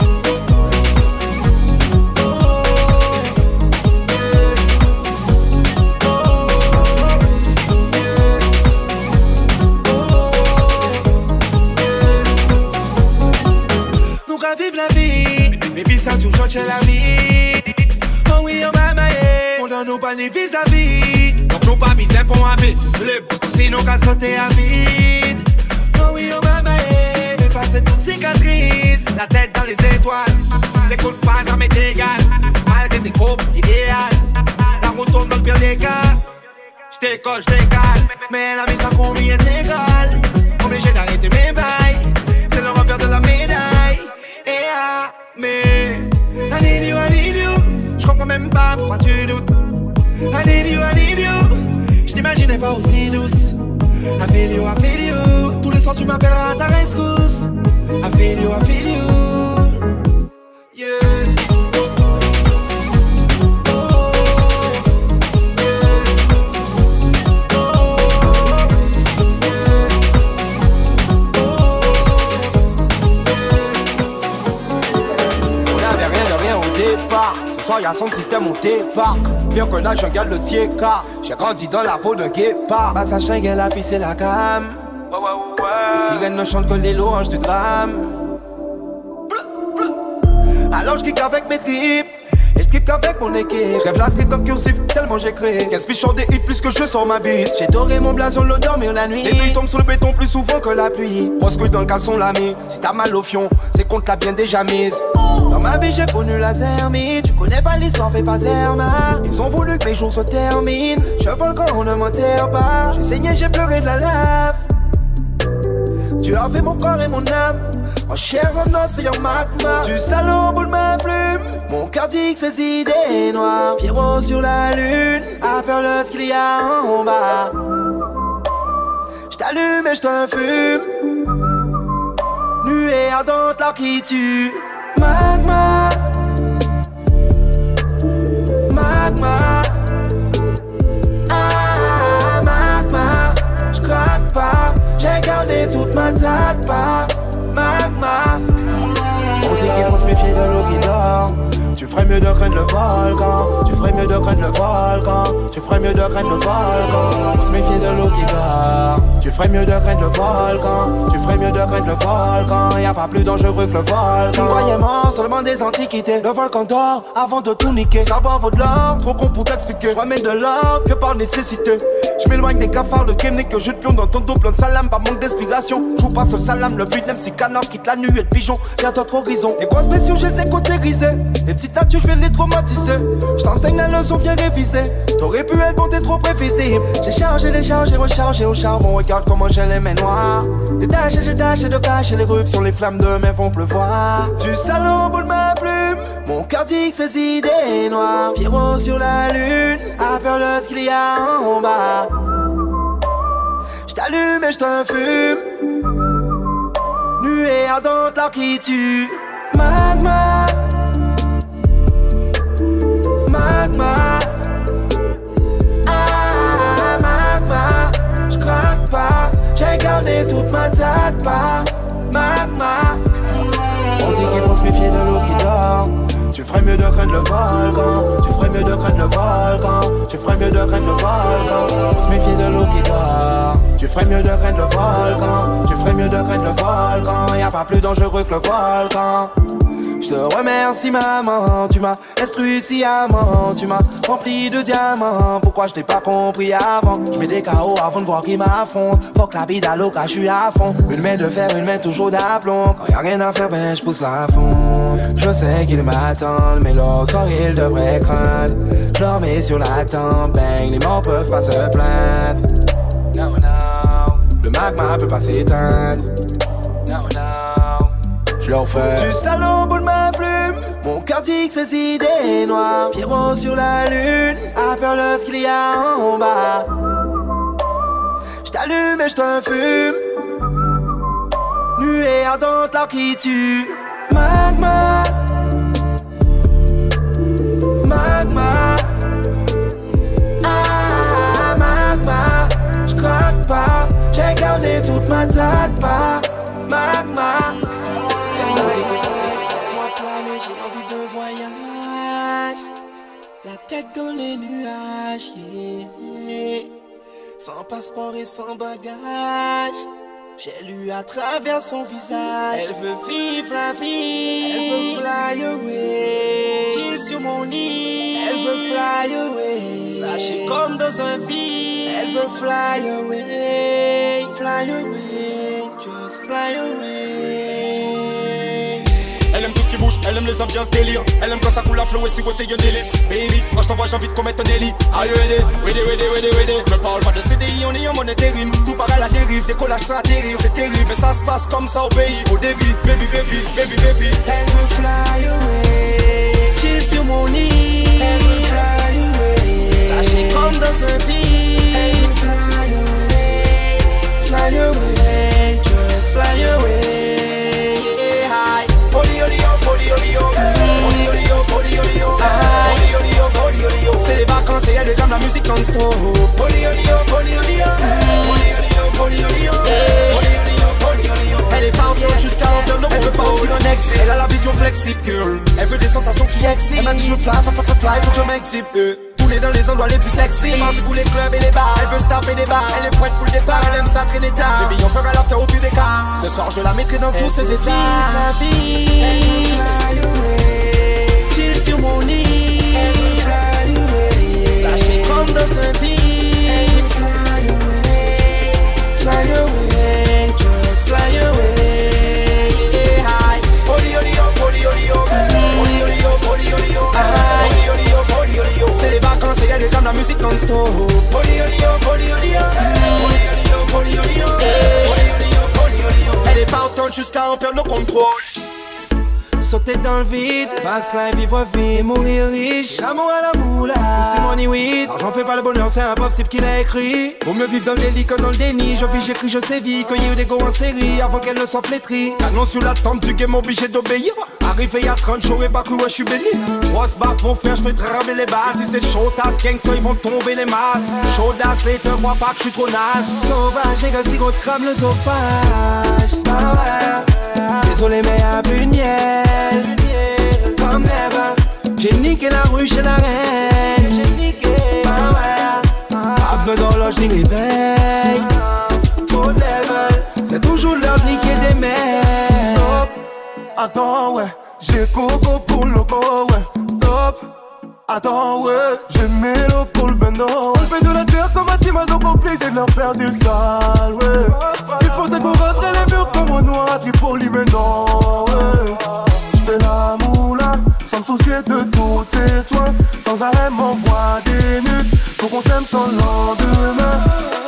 Vive la vie, baby ça toujours chez la vie. Oh oui, on m'a maillé, on donne nous pas ni vis-à-vis. Donc nous pas misé pour un vide, le bout sinon qu'à sauter à vide. Oh oui, on m'a maillé, effacer toute cicatrice. La tête dans les étoiles, l'écoute pas, ça m'est égal. Malgré tes groupes idéal, la route tourne dans le pire des cas. J'técolle, j'técale, mais la vie ça combien intégral. Obligé d'arrêter mes bails, c'est le revers de la médaille. Yeah, mais I need you, I need you. Je comprends même pas pourquoi tu doutes. I need you, I need you. Je t'imaginais pas aussi douce. I feel you, I feel you. Tous les soirs tu m'appelleras à ta rescousse. I feel you, I feel you. Yeah. Ce soir y'a son système au départ. Bien qu'on a, je regarde le tiers-quart. J'ai grandi dans la peau d'un guépard. Bah sa chingue elle a pissé la cam. Ouais ouais ouais. Les sirènes ne chantent que les louanges du drame. Alors je kick avec mes tripes. Et je trip avec mon équipe. Je rêve la street comme Q-Sif, tellement j'ai créé. quinze pichons des hits plus que je sors ma bite. J'ai doré mon blason, l'eau dormir la nuit. Les pluies tombent sur le béton plus souvent que la pluie. Grosse couille dans le caleçon l'ami. Si t'as mal au fion, c'est qu'on te l'a bien déjà mise. Dans ma vie j'ai connu la zermie. Tu connais pas l'histoire, fais pas zerma. Ils ont voulu que mes jours se terminent. Je vole quand on ne m'enterre pas. J'ai saigné, j'ai pleuré de la lave. Tu as fait mon corps et mon âme en chair, en os et en magma. Tu salaud au bout de ma plume. Mon cœur dit que ses idées noires. Pierrot sur la lune, a peur de ce qu'il y a en bas. J't'allume et j't'infume. Nuée ardente là qui tue. Magma, magma, ah magma. J'craque pas, j'ai gardé toute ma date pas. Magma, on dit qu'il faut se méfier de l'eau qui dort. Tu ferais mieux de craindre le volcan. Tu ferais mieux de craindre le volcan. Tu ferais mieux de craindre le volcan. Faut se méfier de l'eau qui dort. Tu ferais mieux de craindre le volcan. Tu ferais mieux de craindre le volcan. Y'a pas plus dangereux que le volcan. Tu croyais mort seulement des antiquités. Le volcan dort avant de tout niquer. Savoir vaut de l'or, trop con pour t'expliquer. Remets de l'ordre que par nécessité. Je m'éloigne des cafards, le game n'est que jeu de pion dans ton dos plein de salam, pas manque d'inspiration. Joue pas sur le salam, le but, même si canard quitte la nuit et le pigeon. Y'a d'autres horizons. Les grosses blessures, je les ai cautériser. Les petites natures, je vais les traumatiser. Je t'enseigne la leçon, viens réviser. T'aurais pu être bon, t'es trop prévisible. J'ai chargé, déchargé, rechargé au charbon. Regarde comment j'ai les mains noires. Détaché, j'ai tâché de cacher les ruptions. Les flammes de mes vont pleuvoir. Tu salaud au bout de ma plume. Mon cœur dit que ses idées noires. Pierrot sur la lune, a peur de ce qu'il y a en bas. J't'allume et j't'infume. Nuée ardente là qui tue. Magma, magma, ah magma. J'craque pas, j'ai gardé toute ma date pas. Magma, on dit qu'il faut se méfier de l'eau qui dort. Tu ferais mieux de craindre le volcan. ferais mieux de craindre le volcan. Tu ferais mieux de craindre le volcan. Y'a pas plus dangereux que le volcan. Je te remercie maman, tu m'as instruit sciemment. Tu m'as rempli de diamants. Pourquoi je t'ai pas compris avant? Je mets des K O avant de voir qui m'affronte. Faut que la bide à l'eau, je suis à fond. Une main de fer, une main toujours d'aplomb. Quand y'a rien à faire, ben je pousse la fonte. Je sais qu'ils m'attendent, mais l'autre soir ils devraient craindre. Je leur mets sur la tempe, bang, les morts peuvent pas se plaindre. Non, non, le magma peut pas s'éteindre. Non, non, je leur fais du salon au bout de ma plume. Mon cœur dit que ses idées noires. Pierrot sur la lune, a peur de ce qu'il y a en bas. J't'allume et j't'infume. Nuée ardente, l'art qui tue. Magma, magma, ah magma. J'craque pas, j'ai gardé toute ma tête pas. Magma. Moi planer, j'ai envie de voyage. La tête dans les nuages, yeah. Sans passeport et sans bagage. J'ai lu à travers son visage. Elle veut vivre la vie. Elle veut fly away. Chill sur mon lit. Elle veut fly away. Se lâcher comme dans un vide. Elle veut fly away. Fly away. Just fly away. Elle aime tout ce qui bouge, elle aime les ambiances délire. Elle aime quand ça coule la flow et si t'es un délice. Baby, quand je t'envoie j'ai envie de commettre un délit. Are you ready? Ready, ready, ready, ready. Je parle pas de C D I, on est en monnaie rime. Tout part à la dérive, décollage sans atterrir. C'est terrible, mais ça se passe comme ça au pays. Au débit, baby, baby, baby, baby. Elle veut fly away. Chill sur mon lit. Elle veut fly away. Sachez comme dans un vide. Elle veut fly away. Fly away, just fly away. C'est les vacances et y'a des dames, la musique non-stop. Elle est partout jusqu'à l'antenne, elle veut partir en exil. Elle a la vision flexible, girl. Elle veut des sensations qui excitent. Elle m'a dit je veux fly, fly, fly, fly, faut que je m'exhibe. Tourner dans les endroits les plus sexy. C'est parti pour les clubs et les bars. Elle veut se taper des bars. Elle est prête pour le départ. Elle aime ça traîner tard. Baby, on fera l'after au plus des cas. Ce soir je la mettrai dans tous ses états. La vie, elle veut fly away. Chill sur mon lit. Elle veut fly away. Sachez comme dans un vide. Elle veut fly away. Fly away, just fly away. High. Oli, oli, oh, oli, oli, oh. Oli, oli, oh, oli, oli, oh. Oli, oli, oh, oli, oli, oh. C'est les vacances et y'a des dames, la musique non-stop. Oli, oli, oh, oli, oli, oh. Oli, oli, oh, oli, oli, oh. Oli, oli, oh, oli, oli, oh. Elle est partante jusqu'à en perdre le contrôle. Sauter dans le vide, passe la vivre vie, mourir riche. L'amour à la moula, c'est money weed. L'argent fait pas le bonheur, c'est un pauvre type qui l'a écrit. Vaut mieux vivre dans le délit que dans le déni. Je vis, j'écris, je sévis. Quand il y a eu des go en série, avant qu'elle ne soit flétrie. Canon sur la tempe du game, obligé d'obéir. Arrivé il y a trente jours et pas cru, ouais, je suis béni. Grosse baffe, mon frère, je fais trembler les basses. Si c'est chaud, tasse, gangster, ils vont tomber les masses. Chaud d'as, les te crois pas que je suis trop naze. Sauvage, les gars, si gros crame le sauvage. Ah ouais. Désolé, mais y'a plus de miel. Comme never. J'ai niqué la rue chez la reine. J'ai niqué. Ah ouais. Pas besoin d'horloge ni réveil. Trop de level. C'est toujours l'heure de niquer des mecs. Stop. Attends, ouais. J'ai coco pour le loco, ouais. Stop. Attends, ouais. J'ai mélo pour le bendo. On fait de la terre comme un team à donc obligé de leur faire du sale, ouais. Il faut qu'on rentrer les murs comme au noir, Tripoli, mais non, ouais. J'fais la moula, sans me soucier de toutes ces soins. Sans arrêt m'envoie des nudes, pour qu'on s'aime sans lendemain.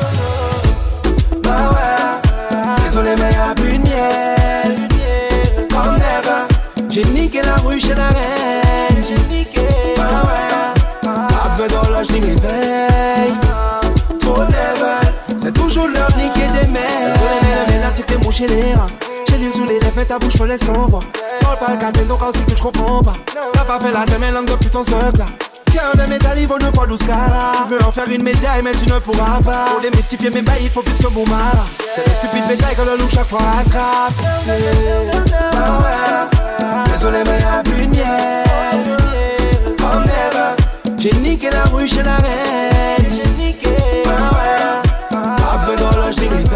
Bah ouais. Désolé mais y'a plus de miel. Comme never. J'ai niqué la rue chez la reine. J'ai niqué. Bah ouais. Pas besoin d'horloge ni réveil. Trop de level. C'est toujours l'heure de niquer des mecs. Désolé mais la tire tes mouches et les rats. J'ai les sous les lèvres et ta bouche me laisse sans voix. Parle pas le catin donc aussi que je comprends pas. T'as pas fait la tête mais langue depuis ton socle là. Cœur de métal il vaut deux fois douze carats. Tu veux en faire une médaille mais tu ne pourras pas. Pour démystifier mes bails il faut plus que Boumara. C'est des stupides médailles que le loup chaque fois attrape. Bah ouais. Désolé mais y'a plus de miel. Comme never. J'ai niqué la rue chez la reine. J'ai niqué. Bah ouais. Pas besoin d'horloge ni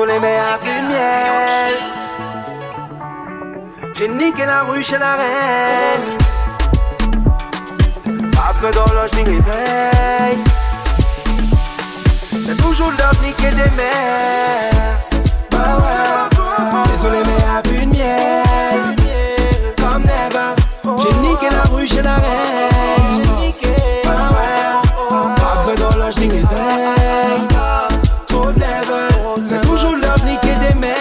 Désolé mais y'a plus de miel. J'ai niqué la rue chez la reine. Pas besoin d'horloge ni réveil. T'as toujours l'homme niqué des mers. Bah ouais. Désolé mais y'a plus de miel. Comme never. J'ai niqué la rue chez la reine. Bah ouais. Pas besoin d'horloge ni réveil. Trop de level. C'est toujours l'homme niqué des mers.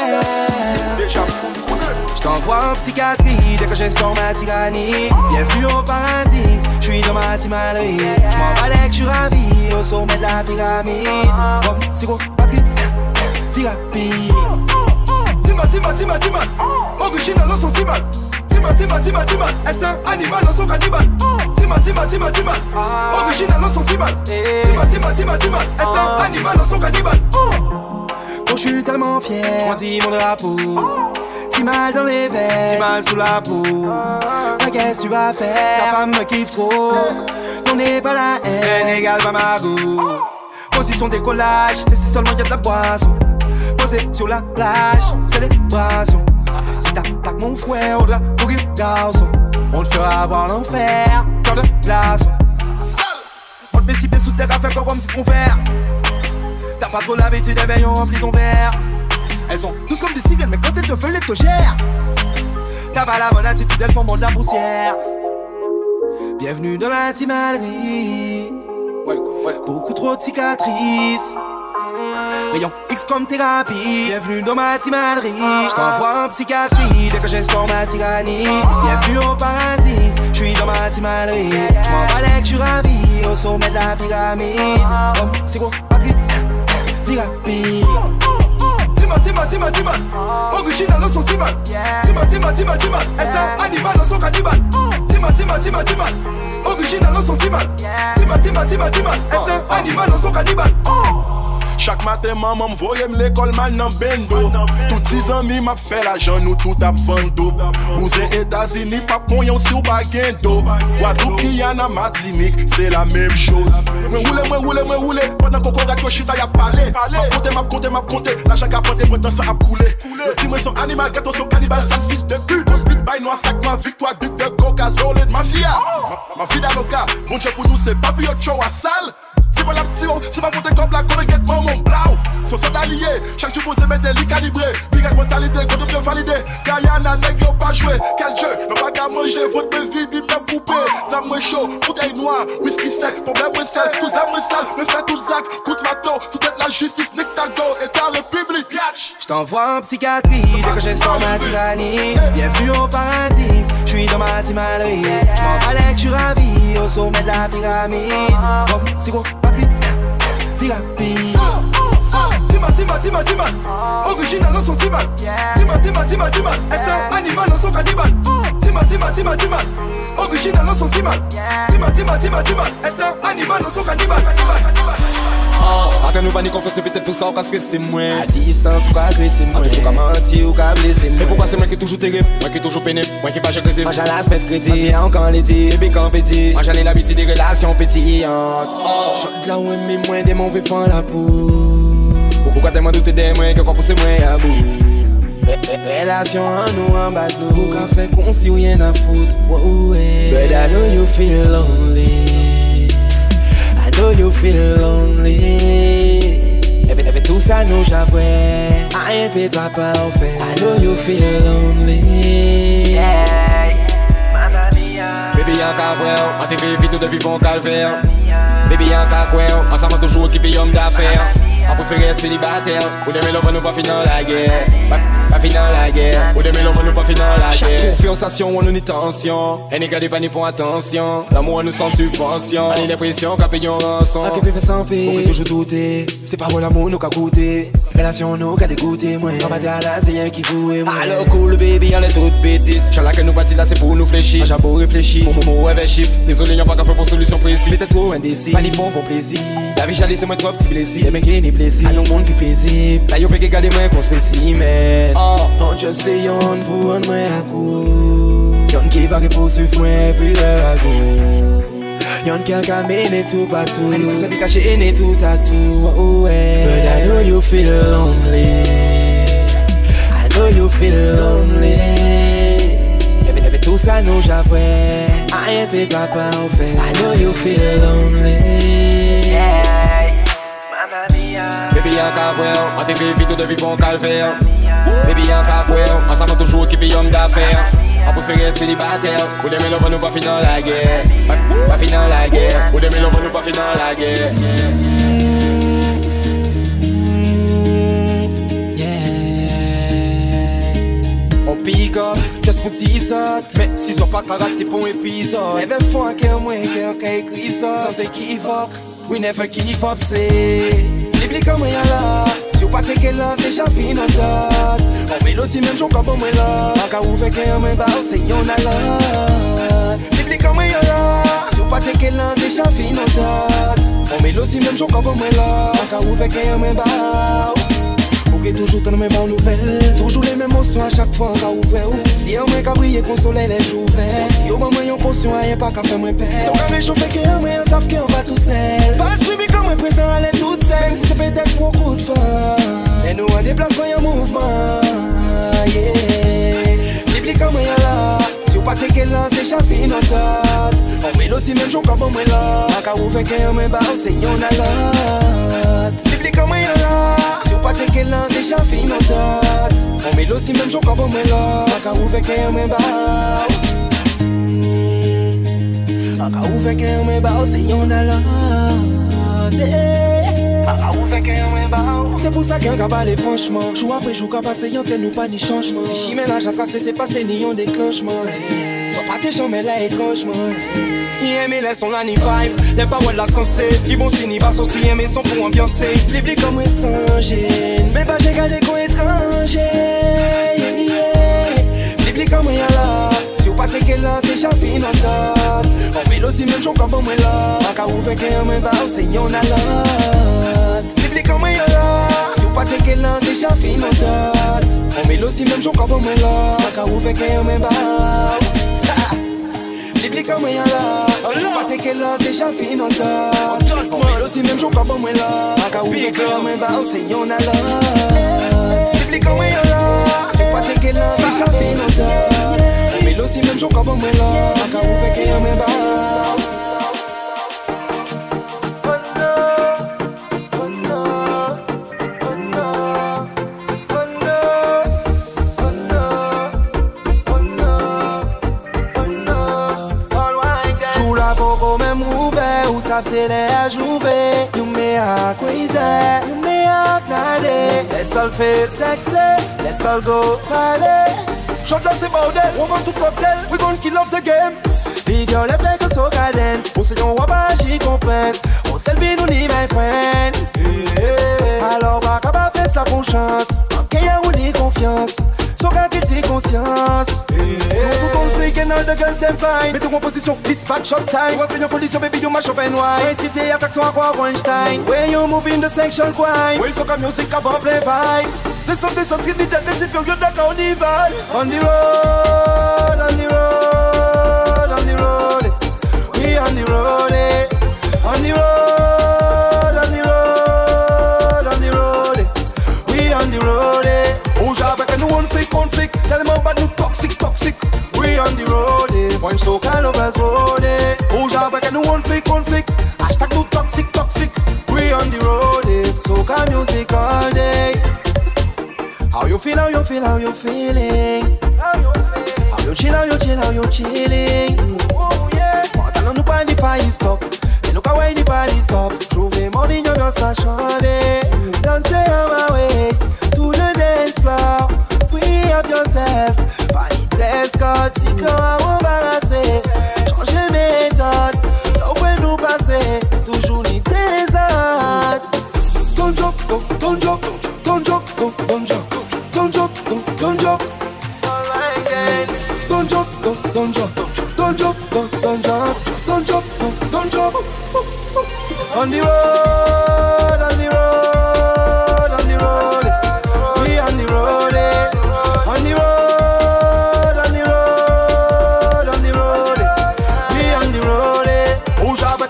J't'envoie en psychiatrie dès que j'instaure ma tyrannie. Bienvenue au paradis, j'suis dans ma timalerie. J'm'en balais que j'suis ravi au sommet de la pyramide. Bon, c'est quoi, Patrick? Thérapie. Tima, Tima, Tima, Tima. Original dans son Timan. Tima, Tima, Tima, Tima. Est un animal dans son cannibale. Tima, Tima, Tima, Tima. Original dans son Timan. Tima, Tima, Tima, Tima. Est un animal dans son cannibale. Oh, j'suis tellement fier, j'grandis mon drapeau. T'es mal dans les verres, t'es mal sous la peau. Qu'est-ce que tu vas faire? Ta femme me kiffe trop. On n'est pas la haine, égale pas ma goût. Position décollage, c'est si seulement y'a de la boisson. Posé sur la plage, célébration. Si t'attaques mon fouet, on doit courir garçon. On te fera voir l'enfer, cœur de glaçon. On te met six pieds sous terre à faire comme citron vert. T'as pas trop l'habitude des veilles, on remplit ton verre. Elles sont douces comme des cigales, mais quand elles te veulent, elles te gèrent. T'as pas la bonne attitude, elles font bon de la poussière. Bienvenue dans la timalerie. Beaucoup trop de cicatrices. Rayon X comme thérapie. Bienvenue dans ma timalerie. J't'envoie en psychiatrie dès que j'instaure ma tyrannie. Bienvenue au paradis, j'suis dans ma timalerie. J'm'en balais que j'suis ravi au sommet de la pyramide. Oh, c'est quoi, Patrick? Thérapie. Tima, Tima, Tima, Tima. Original dans son Timan. Tima, Tima, Tima, Tima. Est un animal dans son cannibale. Tima, Tima, Tima, Tima. Original dans son Timan. Tima, Tima, Tima, Tima. Est un animal dans son cannibale. Chaque matin, maman m'voye l'école mal dans bendo. Tout dix ans, m'a fait l'argent, nous tout à vendre. Bousez États-Unis, pas qu'on yon si ou bagendo. Guadeloupe qui y en a Martinique, c'est la même chose. Me roule, me roule, me roule. Pendant qu'on correct, me chita y'a parlé. M'a compté, m'a compté, m'a compté. L'argent qu'a pointé, pendant ça a coulé. Dis-moi son animal, gâteau, son cannibale, ça fils de pute. On speed by noir, sac, ma victoire, duc de coca, zolé de mafia. Ma vie d'avocat, bon Dieu pour nous, c'est pas plus autre chose à salle. C'est pas la petite, c'est pas monter comme la conne, get mon mon blau. Son son allié, chaque jour pour te mettre les calibrés. Big mentalité, quand on peut valider. Guyana, nègre, y'a pas joué. Quel jeu, non pas qu'à manger, votre belle vie, dit même poupée. Ça me chaud, bouteille noire, whisky sec, problème me sel, tout ça me sale, me fait tout le sac, coup de mato, sous tête la justice, nique ta go, et ta république, yatch. J't'envoie en psychiatrie dès que j'instaure ma tyrannie. Bienvenue au paradis, j'suis dans ma timalerie. J'm'en balais que j'suis ravi au sommet de la pyramide. Oh, c'est quoi, Patrick? Thérapie. Tima, Tima, Tima, Tima. Original dans son Timan. Tima, Tima, Tima, Tima. Est un animal dans son cannibale. Tima, Tima, Tima, Tima. Original dans son Timan. Tima, Tima, Tima, Tima. Est un animal dans son cannibale. Oh, attends nous pas ni confesser peut-être pour ça parce que c'est moi. À distance ou qu'à agresser moi. Toujours qu'à mentir ou qu'à blesser moi. Mais pourquoi c'est moi qui est toujours terrible, moi qui est toujours pénible, moi qui pas j'ai crédit. Moi j'ai l'aspect de crédit, et encore l'été, bébé quand petit. Moi j'en ai l'habitude des relations pétillantes. Oh, chante là où aimer moins des mauvais font la peau. Pourquoi tellement douter des moins que quand pousser moins à bout. Relation en nous en bas de l'eau. Pourquoi faire qu'on si rien à foutre. But I know you feel lonely. I know you feel lonely. Every, every tout ça nous j'avouais. I ain't paid papa au fait. I know you feel lonely. Yeah, mamma mia. Baby y'a qu'à frère, on t'écrit vite de vivre en calvaire. Baby y'a qu'à quoi, ensemble toujours équipé homme d'affaires. On préfère être célibataire. Ou des mélos nous pas finir la guerre. Pas, pas finir la guerre. Ou des mélos nous pas finir la guerre. Chaque confiance, on nous ni tension. Et n'y gardez pas ni pour attention. L'amour nous sans subvention. On a l'impression qu'à payer un rançon. A qui peut faire sans paix. Pour toujours douter. C'est pas bon l'amour nous qu'a coûté. Relation nous qu'a dégoûté. Moi, on va dire là, c'est rien qui vous et moi. Alors cool baby, on est toutes bêtises. J'en là que nous partis là, c'est pour nous fléchir. J'ai beau réfléchir. Mon moment avec chiffre. Désolé, y'en pas qu'à faire pour solution précise. Peut-être trop indécis. Pas ni bon pour plaisir. La vie j'allais, c'est moi trop petit blessé. Et mec, il est blessé. À nos mondes plus paisible. Là, y'en peut garder moi qu'on spécimen. Oh, on just fait yon pour un moi à coup. Y'en qui va poursuivre moi everywhere I go. Y'en qui a mené tout partout. Tout ça qui cache et tout à tout. Oh, ouais. But I know you feel lonely. I know you feel lonely. Y'avait, y'avait tout ça, nous j'avais. I ain't fait papa en fait. I know you feel lonely. Yeah. Mamma mia. Baby, y'a qu'à voir. On t'écrit vite de vivre en calvaire. Baby, y'a qu'à voir. Ensemble toujours qui paye homme d'affaires. On préfère être célibataire. Pour des mélos, nous pas finir la guerre. Pas, pas finir la guerre. Pour des mélos, nous pas finir la guerre. On pick up, just pour tease out. Mais si sont pas caractère pour un épisode. Never forget moi, girl, qui écrit ça. Sans équivoque, we never give up, c'est. L'oubli comme y'a là. Si ou pas t'es qu'elle a déjà fini en tête. On mélodie même jour comme moi là. En cas où fait qu'un main bas, c'est y'en a là. L'oubli comme y'a là. Si ou pas t'es qu'elle a déjà fini en tête. On mélodie même jour comme moi là. En cas où fait qu'un main bas. Ok, toujours dans les mêmes nouvelles. Toujours les mêmes émotions à chaque fois qu'on a ouvert. Si on m'a briller qu'on soleil les jours verts. Si on m'a moyen potion, y'a pas qu'à faire moins peur. Si on m'a réchauffé qu'un moyen, savent qu'on va tout seul. Pas suivi comme un présent, elle est toute seule. Même si c'est peut-être beaucoup de fois. Et nous en déplacement, y'a mouvement. Yeah. L'oubli comme y'a là. Si on pas t'es qu'elle a déjà fini en tête. On mélodie même jour comme moi là. En cas où fait qu'un main bas, c'est y'en a là. L'oubli comme y'a là. Pas t'es qu'elle a déjà fini en tête. On mélodie même jour quand on me l'a. En cas où fait qu'elle me bat. En cas où fait qu'elle me bat, c'est y'en a là. En cas où fait qu'elle me bat. C'est pour ça qu'un gars balait franchement. Jour après jour qu'à passer, y'en nous pas ni changement. Si j'y mélange à tracer, c'est pas c'est ni un déclenchement. Sois pas tes jambes là étrangement. Il aime les sons la ni vibe, les paroles la sensée. Ils vont signer basse aussi aimer son pour ambiancer. L'oubli comme un singe, mais pas j'ai gardé qu'on étranger. L'oubli comme un là, si ou pas t'es qu'elle a déjà fini en tête. On mélodie même jour comme moi là. En cas où fait qu'un main bas, c'est y'en a là. L'oubli comme un là, si ou pas t'es qu'elle a déjà fini en tête. On mélodie même jour comme moi là. En cas où fait qu'un main bas. L'oubli comme y'a là. On pas t'es qu'elle a déjà fini en tête. On mélodie même jour comme moi là. En cas où fait qu'un main bas, c'est y'en a là. L'oubli comme y'a là. On pas t'es qu'elle a déjà fini en tête. On mélodie même jour comme moi là. En cas où fait qu'un main bas. C'est les jouer, you me are crazy, you me are nade. Let's all feel sexy, let's all go party. Shot that's about it, woman to cocktail, we gon' kill off the game. Video left like a soca dance, on se yon waba j'y compresse. On selfie nous ni my friend. Alors va qu'à faire la bonne chance, en qu'il y a ou ni confiance. Soca qui t'y conscience. Tout ton freak and all the girls them fine. Mets-toi en position, it's back shot time. Walk in your position, baby, you mash up and wine. Hey, Titi, attaque son aqua Weinstein. When you move in the section crime. Well, soca music about play vibe. Descend, descend, give me that, this is your that carnival. On the road, on the road, on the road. We on the road, eh. On the road, on the road, on the road. We on the road, eh. Who's avec un one flick, one flick. Tellement bad, nous toxic, toxic. We on the road, eh. One so kind of us road, eh. Who's avec un one flick, one flick. Hashtag nous toxic, toxic. We on the road, eh. Soca music all day. How you feel, how you feel, how you feeling? How you feel? How you chill, how you chill, how you chilling? Oh yeah. Maintenant nous pas the party stop. Et nous pas why the party stop. Trouver money, you just a shawty. Dancing on my way to the dance floor. Free up yourself. Pas the dress code, si qu'on a embarrassé. Changer méthode, là où nous passer. Toujours les désordres. Don't joke, don't, don't joke, don't joke, don't, don't joke. Don't joke, don't, don't joke. Alright then. Don't joke, don't, don't joke. Don't joke, don't, don't joke. Don't joke, don't, don't joke. On the road, on the road, on the road. We on the road, eh. On the road, on the road, on the road. We on the road, eh. Who's up?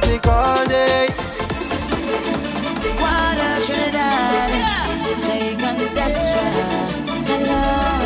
music all day. Water Trinidad, say Destra, hello.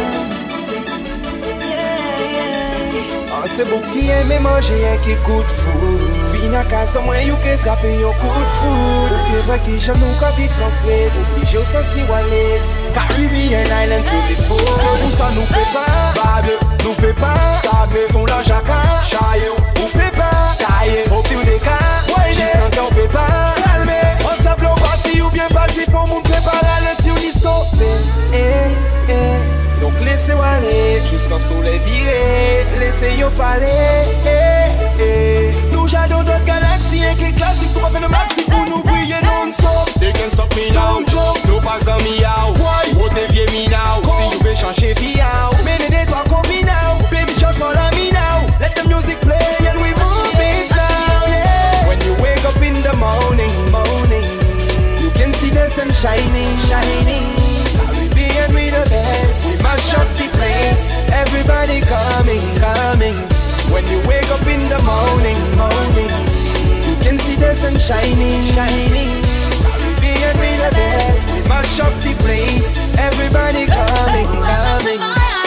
C'est beau qui aime manger et qui coûte fou. Vine à casa, moi, you can trapper your good food. Que vrai qui j'aime nous qu'à vivre sans stress. J'ai senti Wallace, Caribbean Islands, beautiful. Où ça nous fait pas, bable, nous fait pas. Stable, son la jacka, chaillot, ou fait pas. Taillé, au pied des cas, ouais, j'ai senti on fait pas. Calmé, on s'appelle au parti ou bien parti pour mon préparer le tir d'histoire. Eh, eh. Donc laissez-moi aller, jusqu'à le soleil viré. Laissez-yo parler, eh, eh. Nous j'adore d'autres galaxies, un qui est classique. Pour faire le maxi pour nous briller non-stop. They can stop me now, nous pas en miaou. Où t'es vieux mi now, si nous veux changer vie out. Mene des trois copines now, baby just follow me now. Let the music play and we move it now, yeah. When you wake up in the morning, morning, you can see the sun shining, shining. Caribbean we the best, we mash up the place. Everybody coming, coming. When you wake up in the morning, morning, you can see the sun shining, shining. Caribbean we the best, we mash up the place. Everybody coming, coming.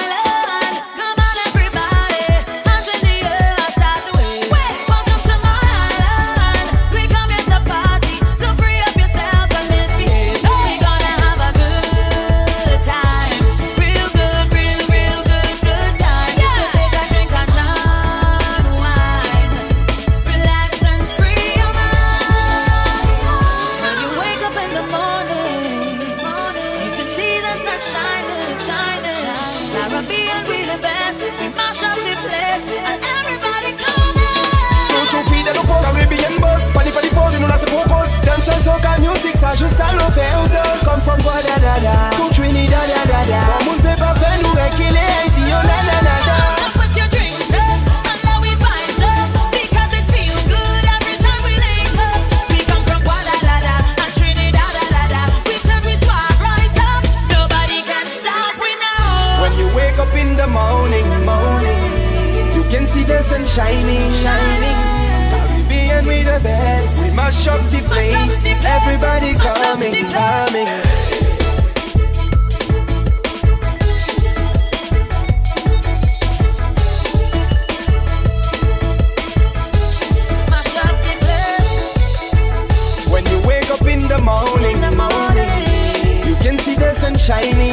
Music, ça joue ça l'overdose. Come from Guadalajara to Trinidad, da da da. Mon monde peut pas faire nous réquiller Haïti, oh na na na na. Put your drinks up, and now we find up. Because it feels good every time we link up. We come from Guadalajara and Trinidad, da da da. We turn we swag right up. Nobody can stop we now. When you wake up in the morning, morning, you can see the sun shining, shining. Caribbean we the best, we mash up the place. Everybody coming, coming. Mash up the place. When you wake up in the morning, In the morning, you can see the sun shining.